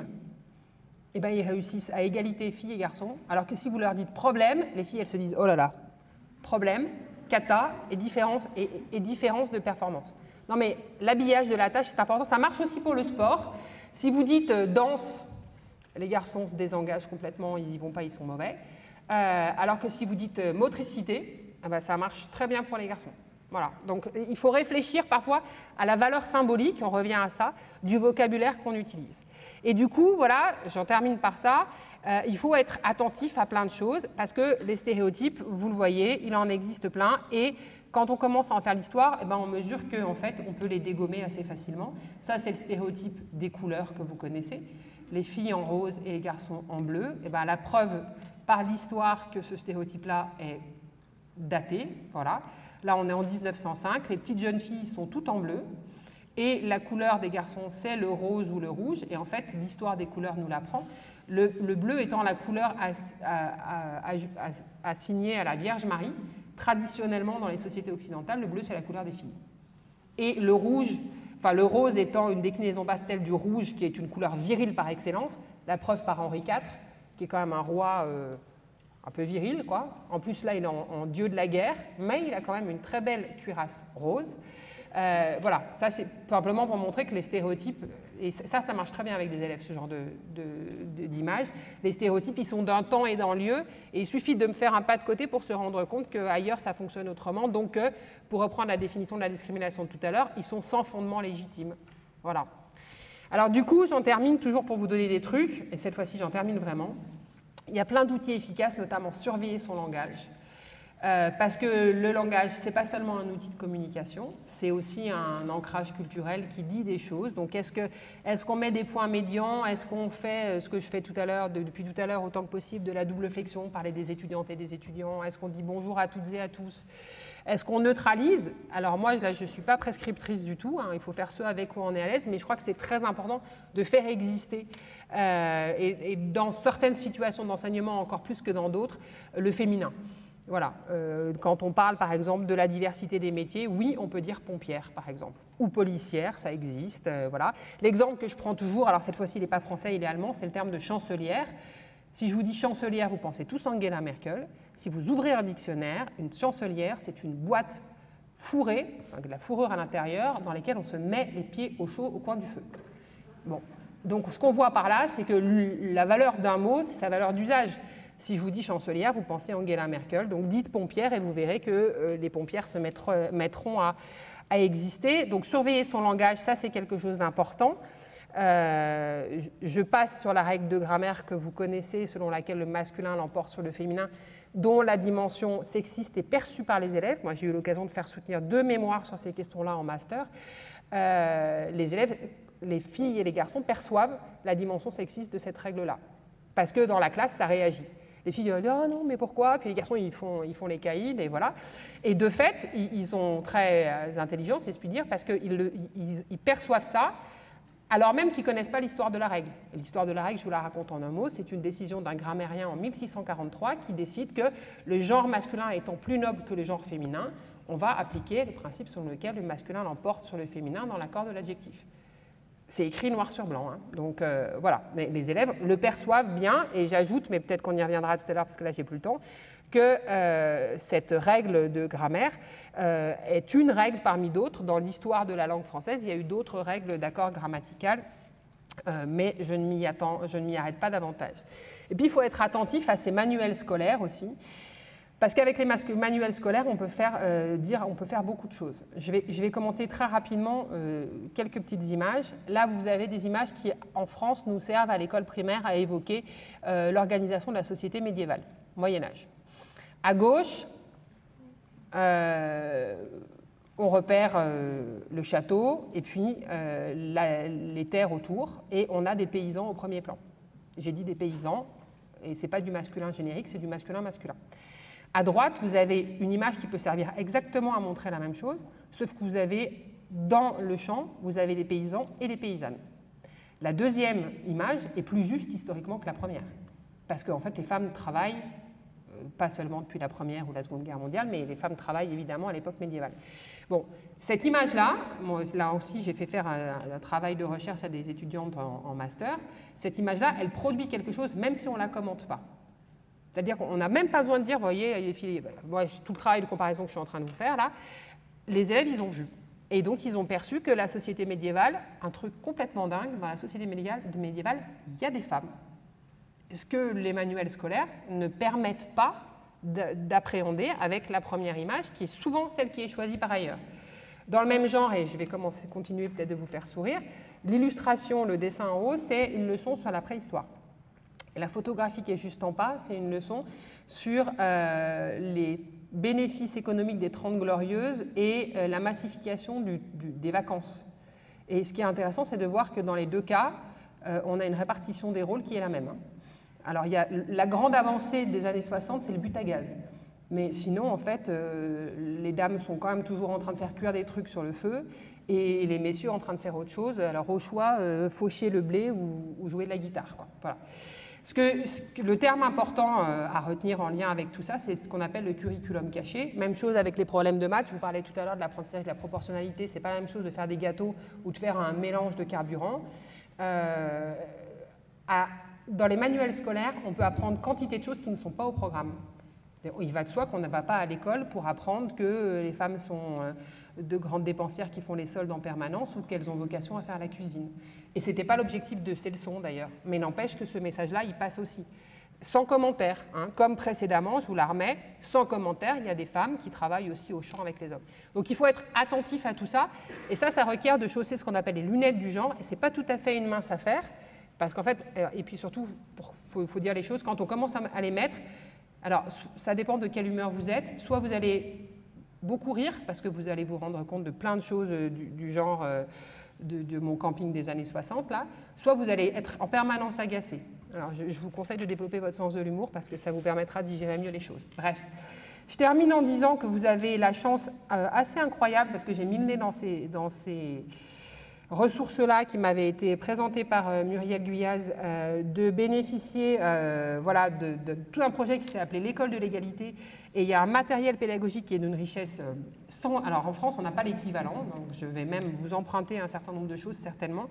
eh ben, ils réussissent à égalité filles et garçons, alors que si vous leur dites problème, les filles, elles se disent « oh là là, problème, cata et différence, et, et différence de performance ». Non mais l'habillage de la tâche, c'est important, ça marche aussi pour le sport. Si vous dites euh, « danse », les garçons se désengagent complètement, ils n'y vont pas, ils sont mauvais. Euh, alors que si vous dites euh, « motricité eh ben, », ça marche très bien pour les garçons. Voilà, donc il faut réfléchir parfois à la valeur symbolique, on revient à ça, du vocabulaire qu'on utilise. Et du coup, voilà, j'en termine par ça, euh, il faut être attentif à plein de choses, parce que les stéréotypes, vous le voyez, il en existe plein, et quand on commence à en faire l'histoire, eh ben, on mesure qu'en fait, on peut les dégommer assez facilement. Ça, c'est le stéréotype des couleurs que vous connaissez, les filles en rose et les garçons en bleu. Eh ben, la preuve par l'histoire que ce stéréotype-là est daté, voilà. Là, on est en mille neuf cent cinq, les petites jeunes filles sont toutes en bleu, et la couleur des garçons, c'est le rose ou le rouge, et en fait, l'histoire des couleurs nous l'apprend, le, le bleu étant la couleur assignée à la Vierge Marie. Traditionnellement, dans les sociétés occidentales, le bleu, c'est la couleur des filles. Et le rouge, enfin le rose étant une déclinaison pastel du rouge, qui est une couleur virile par excellence, la preuve par Henri quatre, qui est quand même un roi... Euh, un peu viril, quoi. En plus, là, il est en, en dieu de la guerre, mais il a quand même une très belle cuirasse rose. Euh, voilà, ça, c'est simplement pour montrer que les stéréotypes, et ça, ça marche très bien avec des élèves, ce genre d'images, les stéréotypes, ils sont d'un temps et d'un lieu, et il suffit de me faire un pas de côté pour se rendre compte qu'ailleurs, ça fonctionne autrement. Donc, euh, pour reprendre la définition de la discrimination de tout à l'heure, ils sont sans fondement légitime. Voilà. Alors, du coup, j'en termine toujours pour vous donner des trucs, et cette fois-ci, j'en termine vraiment. Il y a plein d'outils efficaces, notamment surveiller son langage. Euh, parce que le langage, ce n'est pas seulement un outil de communication, c'est aussi un ancrage culturel qui dit des choses. Donc, est-ce que, est-ce qu'on met des points médians? Est-ce qu'on fait ce que je fais tout à l'heure, de, depuis tout à l'heure, autant que possible, de la double flexion, parler des étudiantes et des étudiants? Est-ce qu'on dit bonjour à toutes et à tous? Est-ce qu'on neutralise? Alors moi, là, je ne suis pas prescriptrice du tout, hein, il faut faire ce avec quoi on est à l'aise, mais je crois que c'est très important de faire exister, euh, et, et dans certaines situations d'enseignement, encore plus que dans d'autres, le féminin. Voilà, euh, quand on parle par exemple de la diversité des métiers, oui, on peut dire pompière par exemple, ou policière, ça existe, euh, voilà. L'exemple que je prends toujours, alors cette fois-ci il n'est pas français, il est allemand, c'est le terme de chancelière. Si je vous dis chancelière, vous pensez tous Angela Merkel. Si vous ouvrez un dictionnaire, une chancelière, c'est une boîte fourrée, avec de la fourrure à l'intérieur, dans laquelle on se met les pieds au chaud au coin du feu. Bon. Donc ce qu'on voit par là, c'est que la valeur d'un mot, c'est sa valeur d'usage. Si je vous dis chancelière, vous pensez Angela Merkel, donc dites pompière et vous verrez que euh, les pompières se mettront, mettront à, à exister. Donc surveiller son langage, ça c'est quelque chose d'important. Euh, je passe sur la règle de grammaire que vous connaissez, selon laquelle le masculin l'emporte sur le féminin, dont la dimension sexiste est perçue par les élèves. Moi, j'ai eu l'occasion de faire soutenir deux mémoires sur ces questions-là en master. Euh, les élèves, les filles et les garçons perçoivent la dimension sexiste de cette règle-là, parce que dans la classe, ça réagit. Les filles disent « ah non, mais pourquoi ?» Puis les garçons, ils font, ils font les caïds, et voilà. Et de fait, ils, ils sont très intelligents, si je puis dire, parce qu'ils ils, ils perçoivent ça, alors même qu'ils ne connaissent pas l'histoire de la règle. L'histoire de la règle, je vous la raconte en un mot, c'est une décision d'un grammairien en mille six cent quarante-trois qui décide que le genre masculin étant plus noble que le genre féminin, on va appliquer le principe selon lequel le masculin l'emporte sur le féminin dans l'accord de l'adjectif. C'est écrit noir sur blanc. Hein. Donc euh, voilà, les, les élèves le perçoivent bien, et j'ajoute, mais peut-être qu'on y reviendra tout à l'heure parce que là j'ai plus le temps, que euh, cette règle de grammaire euh, est une règle parmi d'autres. Dans l'histoire de la langue française, il y a eu d'autres règles d'accord grammaticales, euh, mais je ne m'y attends, je ne m'y arrête pas davantage. Et puis il faut être attentif à ces manuels scolaires aussi. Parce qu'avec les manuels scolaires, on peut, faire, euh, dire, on peut faire beaucoup de choses. Je vais, je vais commenter très rapidement euh, quelques petites images. Là, vous avez des images qui, en France, nous servent à l'école primaire à évoquer euh, l'organisation de la société médiévale, Moyen-Âge. À gauche, euh, on repère euh, le château et puis euh, la, les terres autour, et on a des paysans au premier plan. J'ai dit des paysans, et ce n'est pas du masculin générique, c'est du masculin masculin. À droite, vous avez une image qui peut servir exactement à montrer la même chose, sauf que vous avez, dans le champ, vous avez des paysans et des paysannes. La deuxième image est plus juste historiquement que la première, parce qu'en fait, les femmes travaillent, euh, pas seulement depuis la Première ou la Seconde Guerre mondiale, mais les femmes travaillent évidemment à l'époque médiévale. Bon, cette image-là, moi, là aussi, j'ai fait faire un, un travail de recherche à des étudiantes en, en master. Cette image-là, elle produit quelque chose, même si on ne la commente pas. C'est-à-dire qu'on n'a même pas besoin de dire, vous voyez, moi, tout le travail de comparaison que je suis en train de vous faire là, les élèves, ils ont vu. Et donc, ils ont perçu que la société médiévale, un truc complètement dingue, dans la société médiévale, médiévale il y a des femmes. Ce que les manuels scolaires ne permettent pas d'appréhender avec la première image, qui est souvent celle qui est choisie par ailleurs. Dans le même genre, et je vais commencer, continuer peut-être de vous faire sourire, l'illustration, le dessin en haut, c'est une leçon sur la préhistoire. Et la photographie qui est juste en bas, c'est une leçon sur euh, les bénéfices économiques des Trente Glorieuses et euh, la massification du, du, des vacances. Et ce qui est intéressant, c'est de voir que dans les deux cas, euh, on a une répartition des rôles qui est la même. Hein. Alors, il y a la grande avancée des années soixante, c'est le but à gaz. Mais sinon, en fait, euh, les dames sont quand même toujours en train de faire cuire des trucs sur le feu, et les messieurs en train de faire autre chose. Alors, au choix, euh, faucher le blé ou, ou jouer de la guitare, quoi. Voilà. Ce que, ce que, le terme important euh, à retenir en lien avec tout ça, c'est ce qu'on appelle le curriculum caché. Même chose avec les problèmes de maths. Je vous parlais tout à l'heure de l'apprentissage de la proportionnalité. Ce n'est pas la même chose de faire des gâteaux ou de faire un mélange de carburant. Euh, à, dans les manuels scolaires, on peut apprendre quantité de choses qui ne sont pas au programme. Il va de soi qu'on ne va pas à l'école pour apprendre que les femmes sont de grandes dépensières qui font les soldes en permanence ou qu'elles ont vocation à faire la cuisine. Et ce n'était pas l'objectif de ces leçons d'ailleurs, mais n'empêche que ce message-là, il passe aussi. Sans commentaire, hein, comme précédemment, je vous la remets, sans commentaire, il y a des femmes qui travaillent aussi au champ avec les hommes. Donc il faut être attentif à tout ça, et ça, ça requiert de chausser ce qu'on appelle les lunettes du genre, et ce n'est pas tout à fait une mince affaire, parce qu'en fait, et puis surtout, il faut, faut dire les choses, quand on commence à les mettre, alors, ça dépend de quelle humeur vous êtes. Soit vous allez beaucoup rire, parce que vous allez vous rendre compte de plein de choses du, du genre euh, de, de mon camping des années soixante, là. Soit vous allez être en permanence agacé. Alors, je, je vous conseille de développer votre sens de l'humour, parce que ça vous permettra de digérer mieux les choses. Bref. Je termine en disant que vous avez la chance euh, assez incroyable, parce que j'ai mis le nez dans ces... Dans ces ressources-là qui m'avaient été présentées par euh, Muriel Guyaz, euh, de bénéficier euh, voilà, de, de tout un projet qui s'est appelé l'école de l'égalité. Et il y a un matériel pédagogique qui est d'une richesse euh, sans... Alors en France, on n'a pas l'équivalent, donc je vais même vous emprunter un certain nombre de choses, certainement.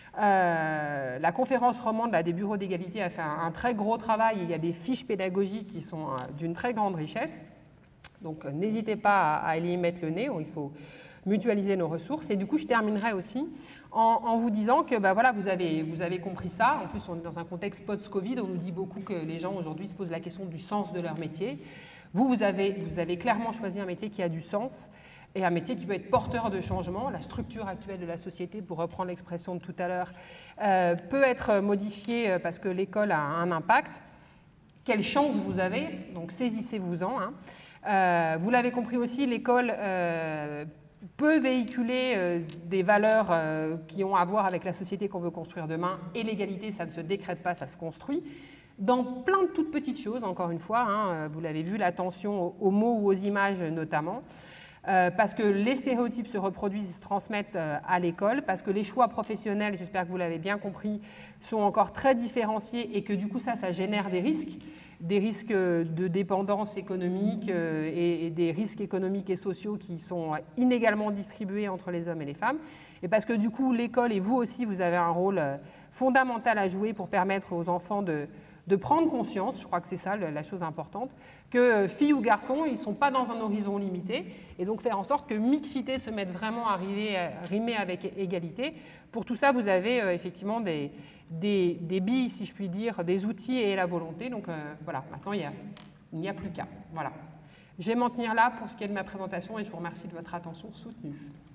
Euh, la conférence romande là, des bureaux d'égalité a fait un, un très gros travail. Il y a des fiches pédagogiques qui sont euh, d'une très grande richesse. Donc euh, n'hésitez pas à, à aller y mettre le nez, il faut mutualiser nos ressources. Et du coup, je terminerai aussi en, en vous disant que bah, voilà, vous, avez, vous avez compris ça. En plus, on est dans un contexte post-Covid. On nous dit beaucoup que les gens aujourd'hui se posent la question du sens de leur métier. Vous, vous avez, vous avez clairement choisi un métier qui a du sens et un métier qui peut être porteur de changement. La structure actuelle de la société, pour reprendre l'expression de tout à l'heure, euh, peut être modifiée parce que l'école a un impact. Quelle chance vous avez, donc saisissez-vous-en. Hein. Euh, vous l'avez compris aussi, l'école euh, peut véhiculer euh, des valeurs euh, qui ont à voir avec la société qu'on veut construire demain, et l'égalité, ça ne se décrète pas, ça se construit, dans plein de toutes petites choses, encore une fois, hein, vous l'avez vu, l'attention aux, aux mots ou aux images notamment, euh, parce que les stéréotypes se reproduisent et se transmettent euh, à l'école, parce que les choix professionnels, j'espère que vous l'avez bien compris, sont encore très différenciés et que du coup ça, ça génère des risques. des risques de dépendance économique euh, et, et des risques économiques et sociaux qui sont inégalement distribués entre les hommes et les femmes. Et parce que du coup, l'école et vous aussi, vous avez un rôle euh, fondamental à jouer pour permettre aux enfants de, de prendre conscience, je crois que c'est ça la chose importante, que euh, filles ou garçons, ils ne sont pas dans un horizon limité, et donc faire en sorte que mixité se mette vraiment à, rimer, à rimer avec égalité. Pour tout ça, vous avez euh, effectivement des, des, des billes, si je puis dire, des outils et la volonté. Donc euh, voilà, maintenant, il n'y a, il n'y a plus qu'à. Voilà. Je vais m'en tenir là pour ce qui est de ma présentation et je vous remercie de votre attention soutenue.